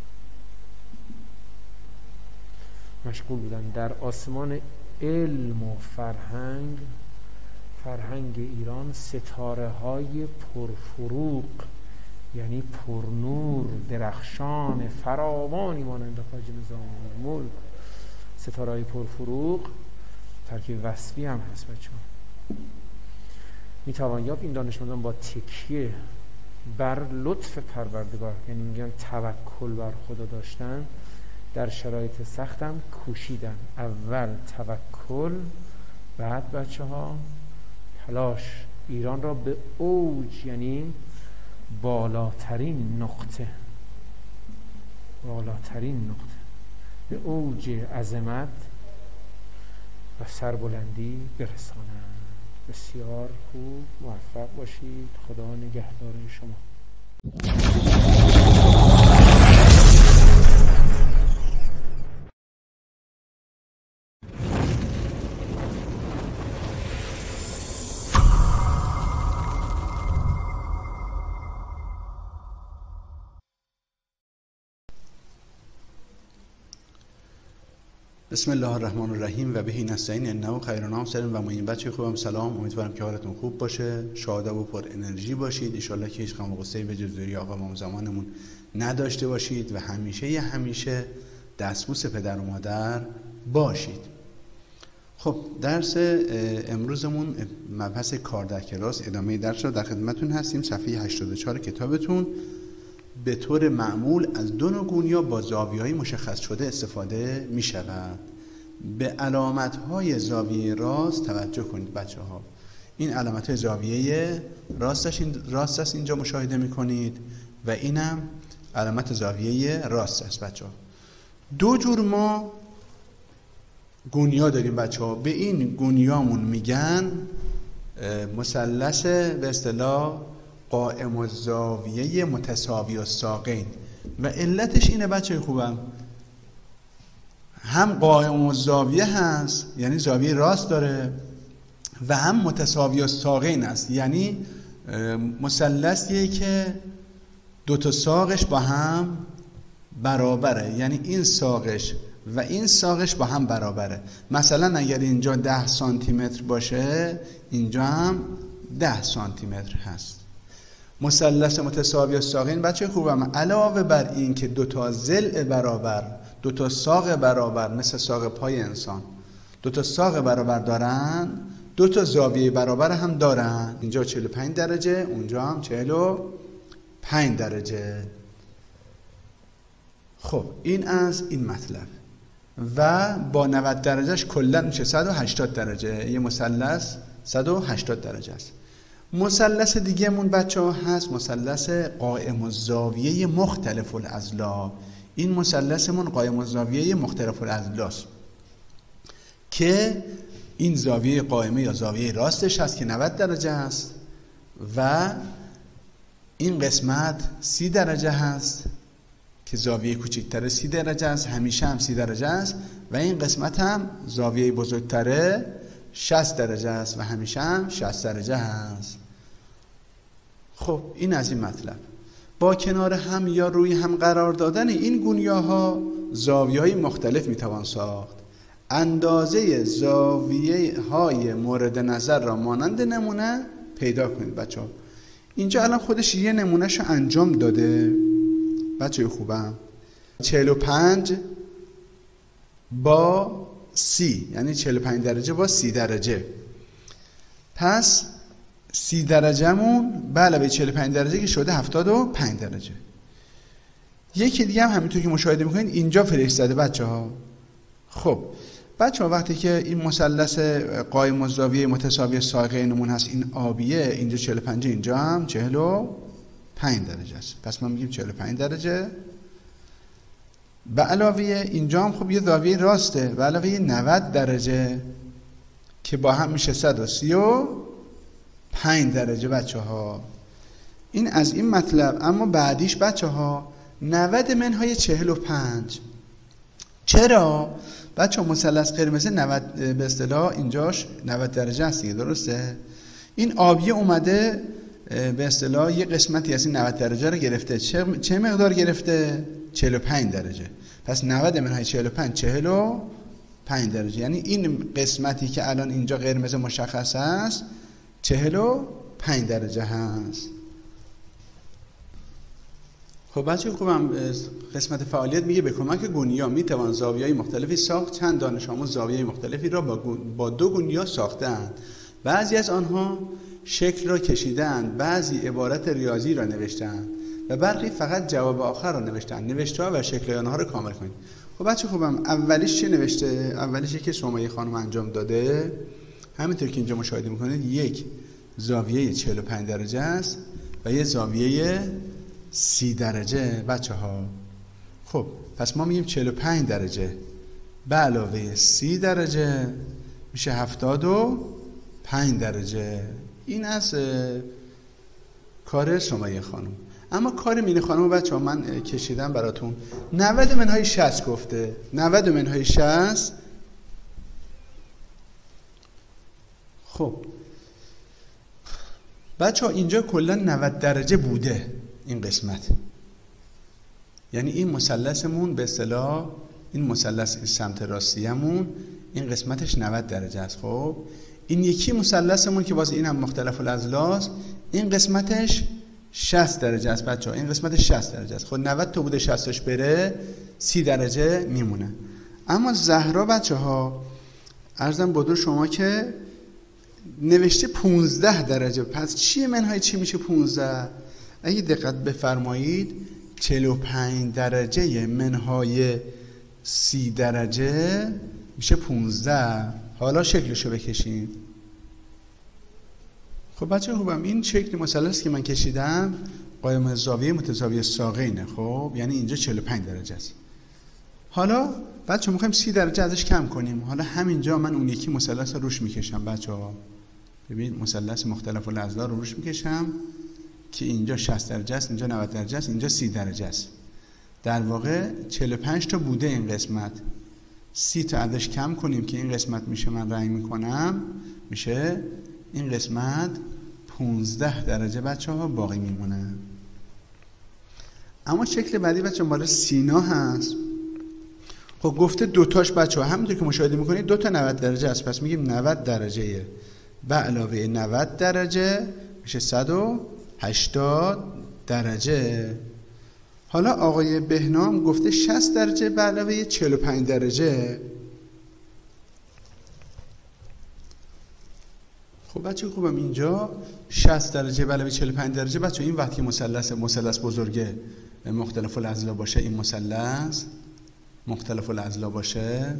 مشغول بودن. در آسمان علم و فرهنگ ایران ستاره های پرفروغ، یعنی پرنور، درخشان، فراوانی مانند خواجه نظام الملک، ستاره های پرفروغ ترکیب وصفی هم هست بچه‌ها. میتوان یافت این دانشمندان با تکیه بر لطف پروردگار، یعنی میگن توکل بر خدا داشتن، در شرایط سختم کوشیدن. اول توکل، بعد بچه‌ها تلاش. ایران را به اوج، یعنی بالاترین نقطه، به اوج عظمت و سربلندی برسانند. بسیار خوب، موفق باشید. خدا نگهدار شما. بسم الله الرحمن الرحیم و بهی نستعین انه خیر ناصر و معین. بچه خوبم سلام، امیدوارم که حالتون خوب باشه، شاد و پر انرژی باشید. ان شاءالله که هیچ غم و غصه‌ای به جز دوری آقا امام زمانمون نداشته باشید و همیشه دستبوس پدر و مادر باشید. خب درس امروزمون مبحث کار در کلاس، ادامه درس رو در خدمتتون هستیم. صفحه 84 کتابتون. به طور معمول از دو نوع گونیا با زاویه‌های مشخص شده استفاده می شود. به علامت‌های زاویه راست توجه کنید بچه ها. این علامت‌های زاویه راست است اینجا مشاهده می کنید و اینم علامت زاویه راست است بچه ها. دو جور ما گونیا داریم بچه ها. به این گونیامون میگن مثلث به اصطلاح قائم الزاویه متساوی الساقین و علتش اینه بچه خوبم، هم قائم الزاویه هست یعنی زاویه راست داره و هم متساوی الساقین است، یعنی مثلثیه که دو تا ساقش با هم برابره، یعنی این ساقش و این ساقش با هم برابره. مثلا اگر اینجا 10 سانتی متر باشه اینجا هم 10 سانتی متر هست. مثلث متساوی الساقین بچه خوبم علاوه بر این که دو تا ضلع برابر، دو تا ساق برابر مثل ساق پای انسان دو تا ساق برابر دارن، دو تا زاویه برابر هم دارن. اینجا 45 درجه، اونجا هم 45 درجه. خب این از این مطلب و با 90 درجهش کلا میشه 180 درجه. یه مثلث 180 درجه است. مثلث دیگه مون بچه ها هست مثلث قائم الزاویه مختلف الاضلاع. این مثلثمون قائم الزاویه مختلف الاضلاع است که این زاویه قائمه یا زاویه راستش هست که 90 درجه است و این قسمت 30 درجه هست که زاویه کوچکتره 30 درجه است، همیشه هم 30 درجه است و این قسمت هم زاویه بزرگتره 60 درجه است و همیشه هم 60 درجه هست. خب این از این مطلب. با کنار هم یا روی هم قرار دادن این گونیاها زاویه‌های مختلف میتوان ساخت. اندازه زاویه های مورد نظر را مانند نمونه پیدا کنید بچه ها. اینجا الان خودش یه نمونهشو انجام داده بچه خوبم. 45 با 30 یعنی 45 درجه با 30 درجه. پس 30 درجه مون به علاوه 45 درجه که شده 75 درجه. یکی دیگه هم همینطور که مشاهده میکنید اینجا فرستاده بچه ها. خب بچه ها وقتی که این مثلث قائم الزاویه متساوی الساقینمون هست، این آبیه، اینجا 45 اینجا هم 45 درجه است. پس ما میگیم 45 درجه به علاوه اینجا هم خب یه زاویه راسته به علاوه 90 درجه که با هم میشه 135 درجه بچه ها. این از این مطلب. اما بعدیش بچه ها 90 منهای 45. چرا؟ بچه ها مثلث قرمز 90 به اصطلاح اینجاش 90 درجه هست دیگه، درسته؟ این آبیه اومده به اصطلاح یه قسمتی از این 90 درجه رو گرفته. چه مقدار گرفته؟ 45 درجه. پس 90 منهای 45 45 درجه، یعنی این قسمتی که الان اینجا قرمز مشخص است 45 درجه هست. خب بچه خوبم قسمت فعالیت میگه به کمک گونیا میتوان زاویه‌های مختلفی ساخت. چند دانش آموز زاویه مختلفی را با دو گونیا ساختند. بعضی از آنها شکل را کشیدند، بعضی عبارت ریاضی را نوشتند و برخی فقط جواب آخر را نوشتند. نوشته‌ها و شکل آنها را کامل کنید. خب بچه خوبم اولیش چه نوشته؟ اولیش که سمیه خانم انجام داده، همینطور که اینجا مشاهده میکنید یک زاویه 45 درجه است و یه زاویه 30 درجه بچه ها. خب پس ما میگیم 45 درجه به علاوه 30 درجه میشه 75 5 درجه. این از کار سمیه خانم. اما کار مینه خانم بچه ها من کشیدم براتون. 90 منهای 60 گفته. 90 منهای 60. خب بچه ها اینجا کلا 90 درجه بوده این قسمت. یعنی این مثلثمون به اصطلاح این مثلث سمت راستیمون این قسمتش 90 درجه است. خب این یکی مثلثمون که باز این هم مختلف الاضلاع، این قسمتش 60 درجه است بچه‌ها. این قسمتش 60 درجه است. خب 90 تا بوده 60 بره 30 درجه میمونه. اما زهرا بچه‌ها عرضم بدون شما که نوشته 15 درجه. پس چیه منهای چی میشه 15؟ اگه دقت بفرمایید 45 درجه منهای 30 درجه میشه 15. حالا شکلشو بکشیم. خب بچه خوبم این شکل مثلث که من کشیدم قائم زاویه متزاوی ساقینه. خب یعنی اینجا 45 درجه است. حالا بچه میخوایم 30 درجه ازش کم کنیم. حالا همینجا من اون یکی مثلث رو روش میکشم بچه ها. ببین مثلث مختلف الاضلاع رو روش میکشم که اینجا 60 درجه است، اینجا 90 درجه است، اینجا 30 درجه است. در واقع 45 تا بوده این قسمت. 30 تا ازش کم کنیم که این قسمت میشه من رنگ میکنم میشه این قسمت 15 درجه بچه ها باقی میمونه. اما شکل بعدی بچه ها مال سینا هست. خب گفته دوتاش بچه ها همونطور که مشاهده میکنید دوتا 90 درجه است. پس میگیم 90 درجه به علاوه 90 درجه میشه 180 درجه. حالا آقای بهنام گفته 60 درجه به علاوه 45 درجه. خب بچه خوبم اینجا 60 درجه به علاوه 45 درجه بچه این وقتی مثلث بزرگه مختلف الاضلاع باشه، این مثلث مختلف الاضلاع باشه،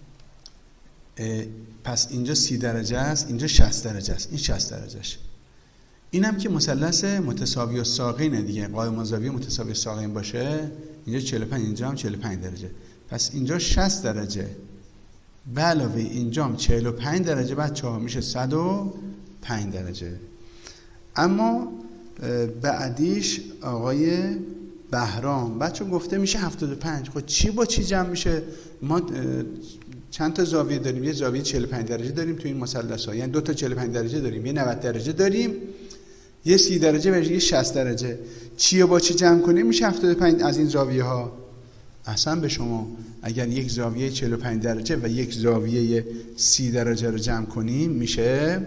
پس اینجا 30 درجه است، اینجا 60 درجه است، این 60 درجهش. اینم که مثلث متساوی الساقینه دیگه، قائم زاویه متساوی الساقین باشه، اینجا 45 اینجا هم 45 درجه. پس اینجا 60 درجه به علاوه اینجا هم 45 درجه بچه‌ها میشه 105 درجه. اما بعدیش آقای بهرام بچه گفته میشه 75. خب چی با چی جمع میشه؟ ما چند تا زاویه داریم؟ یه زاویه 45 درجه داریم تو این مثلث ها، یعنی دو تا 45 درجه داریم، یه 90 درجه داریم، یه 30 درجه و یه 60 درجه. چی با چی جمع کنیم میشه 75 از این زاویه ها؟ اصلا به شما اگر یک زاویه 45 درجه و یک زاویه 30 درجه رو جمع کنیم میشه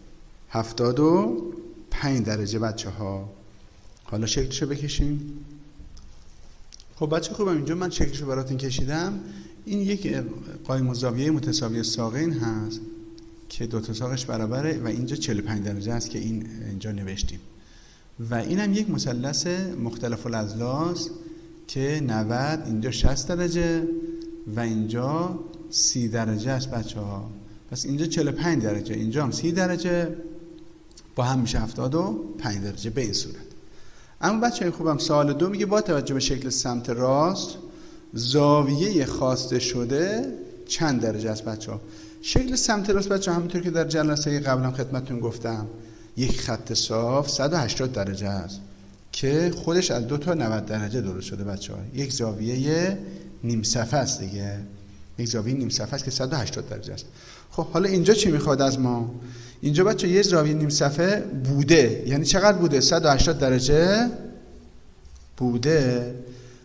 75 درجه بچه ها. حالا شکلشو بکشیم. خب بچه خوبم اینجا من شکلشو براتون کشیدم. این یک قائم زاویه متساوی الساقین هست که دو تا ساقش برابره و اینجا 45 درجه است که این اینجا نوشتیم. و اینم یک مثلث مختلف الاضلاع که 90 اینجا 60 درجه و اینجا 30 درجه است بچه ها. پس اینجا 45 درجه، اینجا هم 30 درجه، با هم میشه 75 درجه به این صورت. اما بچه های خوبم سوال 2 میگه با توجه به شکل سمت راست زاویه خواسته شده چند درجه است بچه ها؟ شکل سمت راست بچه ها همونطور که در جلسه قبلا خدمتتون گفتم یک خط صاف 180 درجه است که خودش از 2 تا 90 درجه درست شده بچه ها. یک زاویه نیم صفحه است دیگه، یک زاویه نیم صفحه است که 180 درجه است. خب حالا اینجا چی میخواد از ما؟ اینجا بچه یه زاویه نیم صفحه بوده، یعنی چقدر بوده؟ 180 درجه بوده.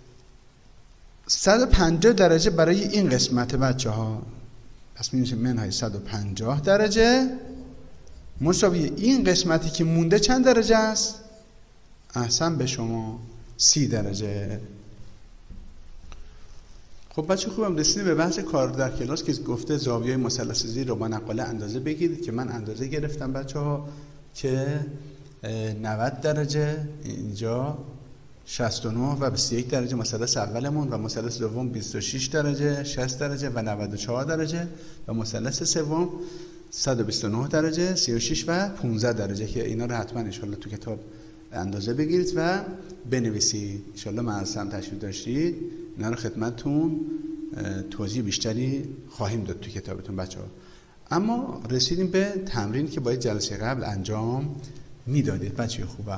150 درجه برای این قسمت بچه ها، پس میشه منهای 150 درجه مساوی این قسمتی که مونده چند درجه است؟ احسن به شما 30 درجه. خب بچه خوبم رسیدیم به بحث کار در کلاس که گفته زاویه مثلث زیر رو با نقاله اندازه بگیرید که من اندازه گرفتم بچه ها که 90 درجه، اینجا 69 و 21 درجه مثلث اولمون و مثلث دوم 26 درجه 60 درجه و 94 درجه و مثلث سوم 129 درجه 36 و 15 درجه که اینا رو حتما ان شاءالله تو کتاب اندازه بگیرید و بنویسید. ان شاءالله مرسم تشریف داشتید اینا رو خدمتتون توضیح بیشتری خواهیم داد تو کتابتون بچه‌ها. اما رسیدیم به تمرین که باید جلسه قبل انجام میدادید بچه خوبم.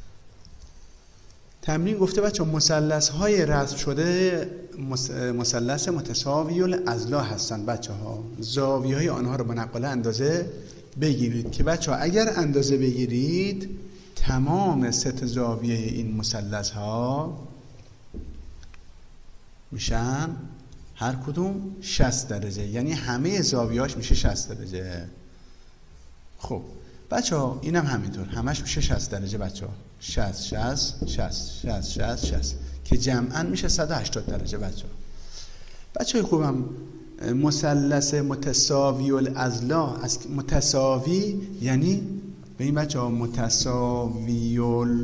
تمرین گفته بچه مثلث های رسم شده مثلث متساوی الاضلاع هستند بچه ها. زاویه های آنها رو با نقاله اندازه بگیرید که بچه ها اگر اندازه بگیرید تمام ست زاویه این مثلث ها میشن هر کدوم 60 درجه، یعنی همه زاویه‌اش میشه 60 درجه. خب بچه ها اینم همینطور همش میشه 60 درجه بچه ها، 60 60 60 60 60 60 که جمعاً میشه 180 درجه بچه ها. بچه های خوبم مثلث متساوی الاضلاع از متساوی یعنی به این بچه ها متساوی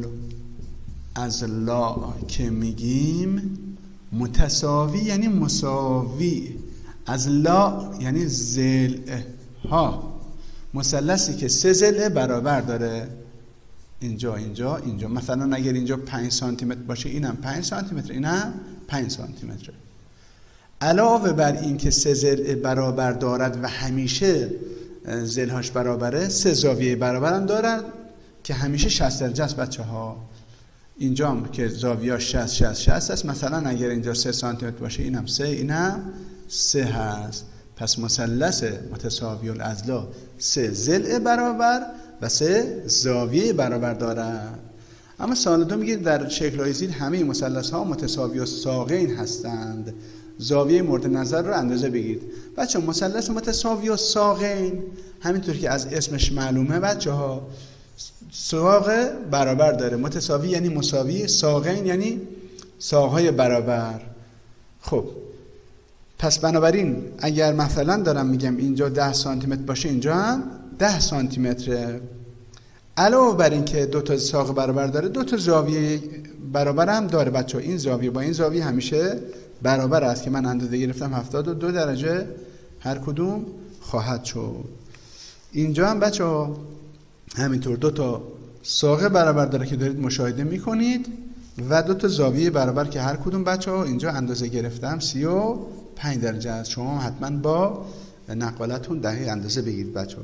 الاضلاع که میگیم متساوی یعنی مساوی، اضلاع یعنی ضلع ها. مثلثی که 3 ضلع برابر داره، اینجا اینجا اینجا، مثلا اگر اینجا 5 سانتی متر باشه اینم 5 سانتی متر اینم 5 سانتی متر. علاوه بر این که 3 ضلع برابر دارد و همیشه ضلع‌هاش برابره، 3 زاویه برابر هم دارد که همیشه 60 درجه است بچه ها. اینجا هم که زاویه 60 60 60 است، مثلا اگر اینجا 3 سانتی متر باشه اینم 3 اینم 3 هست. پس مثلث متساوی الاضلاع 3 ضلع برابر و 3 زاویه برابر دارد. اما سوال 2 میگه در شکل‌های زیر همه مثلث‌ها متساوی الساقین هستند، زاویه مورد نظر رو اندازه بگیرید. بچه مثلث متساوی الساقین همینطور که از اسمش معلومه بچه ها ساق برابر داره. متساوی یعنی مساوی، ساقین یعنی ساق‌های برابر. خب پس بنابراین اگر مثلا دارم میگم اینجا 10 سانتی متر باشه اینجا هم 10 سانتی متره. علاوه بر این که 2 تا ساق برابر داره 2 تا زاویه برابر هم داره بچه ها. این زاویه با این زاویه همیشه برابر است که من اندازه گرفتم 72 درجه هر کدوم خواهد شد. اینجا هم بچه ها همینطور 2 تا ساق برابر داره که دارید مشاهده میکنید و 2 تا زاویه برابر که هر کدوم بچه ها اینجا اندازه گرفتم 35 درجه است. شما حتما با نقالتون دقیق اندازه بگیرید بچه ها.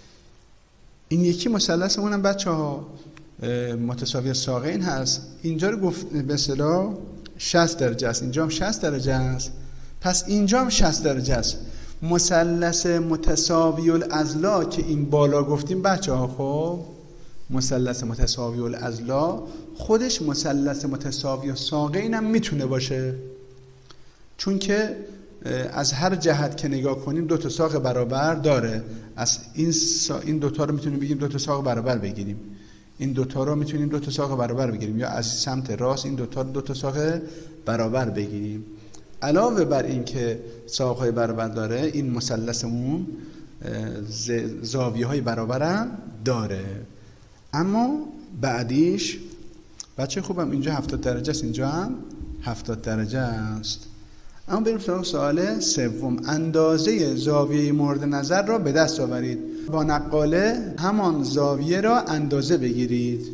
این یکی مثلثمون هم بچه ها متساوی الساقین هست. اینجا رو گفت به اصطلاح 60 درجه است، اینجا هم 60 درجه است، پس اینجا هم 60 درجه است. مثلث متساوی الاضلاع که این بالا گفتیم بچه ها، خب مثلث متساوی الاضلاع خودش مثلث متساوی الساقین هم میتونه باشه، چون که از هر جهت که نگاه کنیم 2 تا ساق برابر داره. از این 2 تا رو میتونیم بگیم 2 تا ساق برابر بگیریم، این 2 تا رو میتونیم 2 تا ساق برابر بگیریم، یا از سمت راست این 2 تا 2 تا ساق برابر بگیریم. علاوه بر این که ساق‌های برابر داره، این مثلثمون زاویه‌های برابر هم داره. اما بعدیش بچه خوبم اینجا 70 درجه است، اینجا هم 70 درجه است. اما بریم سراغ سوال 3. اندازه زاویه مورد نظر را به دست آورید. با نقاله همان زاویه را اندازه بگیرید.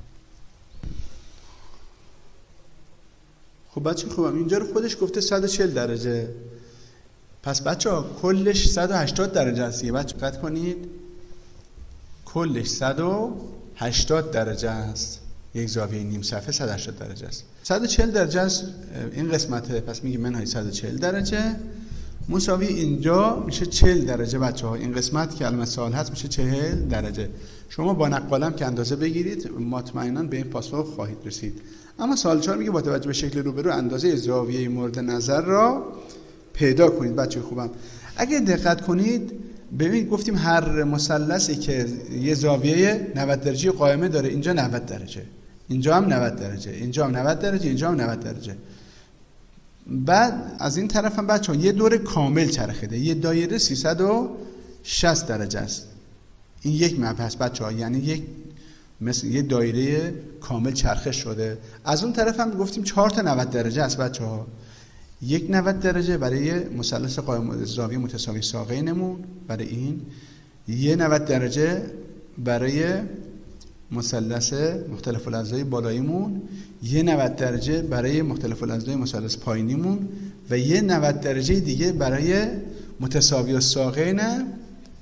خب بچه خوبم اینجا رو خودش گفته 140 درجه، پس بچه ها کلش 180 درجه است. یه بچه دقت کنید، کلش 180 درجه است. یک زاویه نیم صفحه 180 درجه است. 140 درجه است این قسمته، پس میگیم منهای 140 درجه مساوی اینجا میشه 40 درجه بچه ها. این قسمت که علامت سوال هست میشه 40 درجه. شما با نقالم که اندازه بگیرید مطمئنا به این پاسخ خواهید رسید. اما سوال 4 میگه با توجه به شکل روبرو اندازه زاویه مورد نظر را پیدا کنید. بچه خوبم اگه دقت کنید ببینید گفتیم هر مثلثی که یه زاویه 90 درجه قائمه داره، اینجا 90 درجه، اینجا هم 90 درجه، اینجا هم 90 درجه، اینجا هم 90 درجه. بعد از این طرف هم بچه‌ها یه دور کامل چرخیده، یه دایره 360 درجه است. این یک مبحث بچه‌ها، یعنی یک مثل یه دایره کامل چرخش شده. از اون طرف هم گفتیم 4 تا 90 درجه است بچه‌ها. یک 90 درجه برای مثلث قائم زاویه متساوی ساقینمون، برای این یه 90 درجه برای مثلث مختلف الاضلاع بالاییمون، یه 90 درجه برای مختلف الاضلاع مثلث پایینیمون و یه 90 درجه دیگه برای متساوی الساقین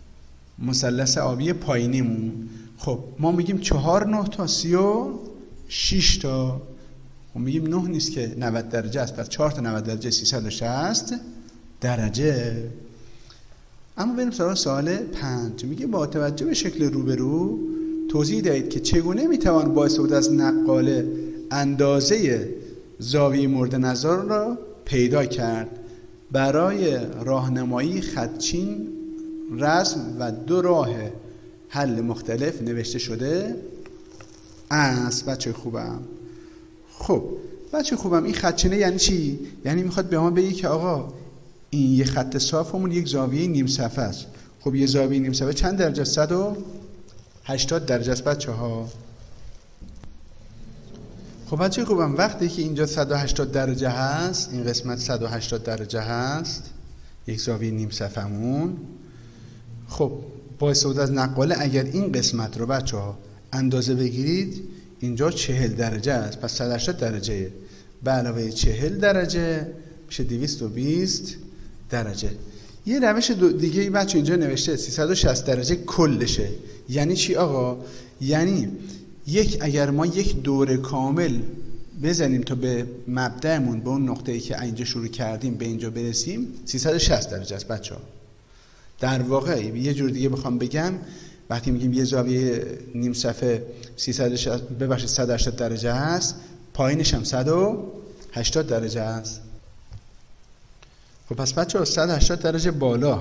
مثلث آبی پایینیمون. خب ما میگیم 4 9 تا 36 تا. خب میگیم 9 نیست که 90 درجه است، پس 4 تا 90 درجه 360 درجه. اما بریم سراغ سوال 5. میگه با توجه به شکل روبرو توضیح دهید که چگونه میتوان با استفاده از نقاله اندازه زاویه مورد نظر را پیدا کرد. برای راهنمایی خطچین رسم و 2 راه حل مختلف نوشته شده است. بچه خوبم، خب بچه خوبم، این خطچینه یعنی چی؟ یعنی میخواد به ما بگی که آقا این یه خط صافمون یک زاویه نیم صفحه است. خب یه زاویه نیم صفحه چند درجه است؟ 180 درجه است بچه ها. خب بچه خوبم، وقتی که اینجا 180 درجه هست، این قسمت 180 درجه هست، یک زاویه نیم صفحمون، خب با استفاده از نقاله اگر این قسمت رو بچه ها اندازه بگیرید، اینجا 40 درجه است، پس 180 درجه به علاوه 40 درجه میشه 220 درجه. یه روش دیگه بچه اینجا نوشته 360 درجه کلشه. یعنی چی آقا؟ یعنی اگر ما یک دوره کامل بزنیم تا به مبدأمون، به اون نقطه‌ای که اینجا شروع کردیم به اینجا برسیم، 360 درجه است بچه‌ها. در واقع یه جور دیگه بخوام بگم، وقتی میگیم یه زاویه نیم صفحه 180 درجه هست، پایینش هم 180 درجه است. خب پس بچه‌ها 180 درجه بالا،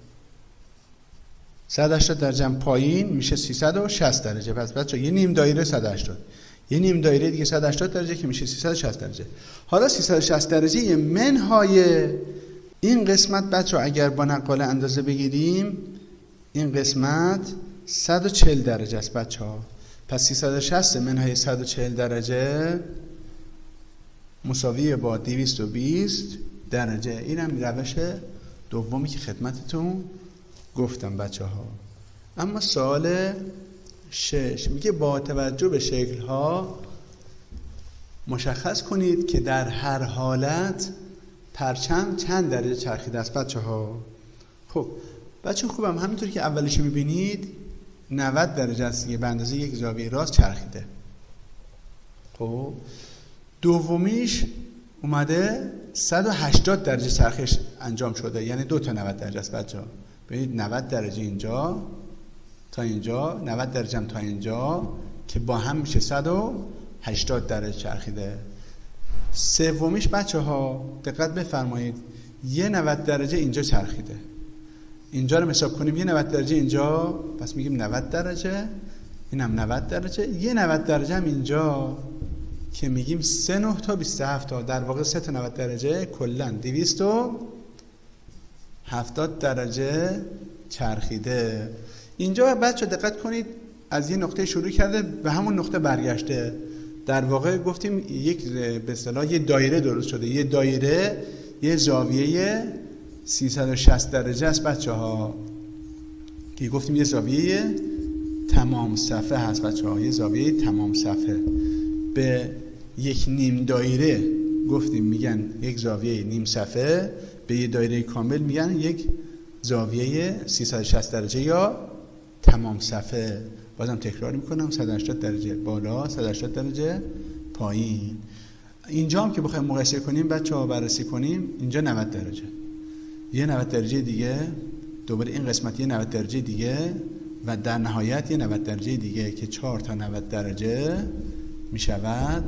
180 درجه هم پایین میشه 360 درجه. پس بچه‌ها یه نیم دایره 180، یه نیم دایره دیگه 180 درجه که میشه 360 درجه. حالا 360 درجه منهای این قسمت بچه‌ها اگر با نقاله اندازه بگیریم، این قسمت 140 درجه است بچه‌ها. پس 360 منهای 140 درجه مساوی با 220 درجه. این هم روش دومی که خدمتتون گفتم بچه‌ها. اما سوال 6 میگه با توجه به شکل‌ها مشخص کنید که در هر حالت پرچم چند درجه چرخیده است بچه‌ها. خب بچه خوبم، همینطور که اولش میبینید 90 درجه است که به اندازه یک زاویه راست چرخیده. خب دومیش اومده 180 درجه چرخش انجام شده، یعنی 2 تا 90 درجه است بچه‌ها. ببینید 90 درجه اینجا تا اینجا، 90 درجه هم تا اینجا که با هم میشه 180 درجه چرخیده. سومیش بچه‌ها دقت بفرمایید، یه 90 درجه اینجا چرخیده. اینجا رو حساب کنیم، یه 90 درجه اینجا، پس میگیم 90 درجه، اینم 90 درجه، یه 90 درجه هم اینجا که میگیم 3 9 تا 27 تا، در واقع 3 تا 90 درجه کلا 270 درجه چرخیده. اینجا بچه دقت کنید، از یه نقطه شروع کرده به همون نقطه برگشته. در واقع گفتیم یک به اصطلاح یه دایره درست شده. یه دایره یه زاویه 360 درجه است بچه‌ها، که گفتیم یه زاویه تمام صفحه هست بچه‌ها. یه زاویه تمام صفحه. به یک نیم دایره گفتیم میگن یک زاویه نیم صفحه، به یه دایره کامل میگن یک زاویه 360 درجه یا تمام صفحه. بازم تکرار میکنم، 180 درجه بالا، 180 درجه پایین. اینجا هم که بخوایم مقایسه کنیم بچه‌ها، بررسی کنیم، اینجا 90 درجه، یه 90 درجه دیگه، دوباره این قسمت یه 90 درجه دیگه، و در نهایت یه 90 درجه دیگه که 4 تا 90 درجه میشود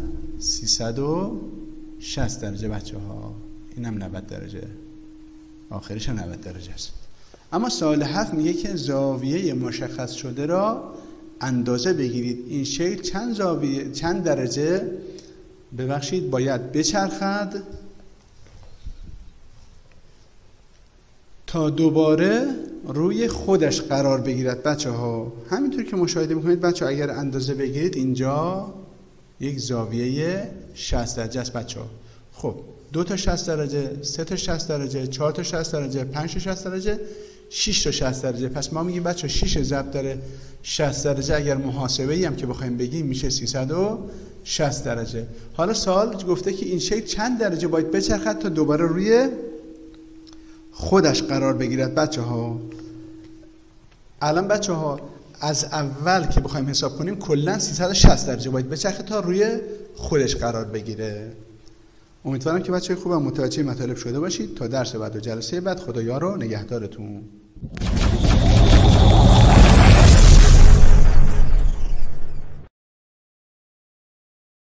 360 درجه بچه‌ها. اینم 90 درجه، آخرش هم 90 درجه است. اما سوال 7 میگه که زاویه مشخص شده را اندازه بگیرید. این شکل چند درجه باید بچرخد تا دوباره روی خودش قرار بگیرد بچه‌ها. همینطور که مشاهده میکنید بچه‌ها، اگر اندازه بگیرید اینجا یک زاویه 60 درجه است بچه‌ها. خب 2 تا 60 درجه، 3 تا 60 درجه، 4 تا 60 درجه، 5 تا 60 درجه، 6 تا 60 درجه. پس ما میگیم بچه‌ها 6 ضرب در 60 درجه اگر محاسبه‌ای هم که بخوایم بگیم میشه 360 درجه. حالا سوال گفته که این شکل چند درجه باید بچرخد تا دوباره روی خودش قرار بگیرد بچه‌ها. الان بچه ها از اول که بخوایم حساب کنیم کلا 360 درجه باید بچرخه تا روی خودش قرار بگیره. امیدوارم که بچه خوبم متوجه مطالب شده باشید. تا درس بعد و جلسه بعد، خدا یار و نگهدارتون.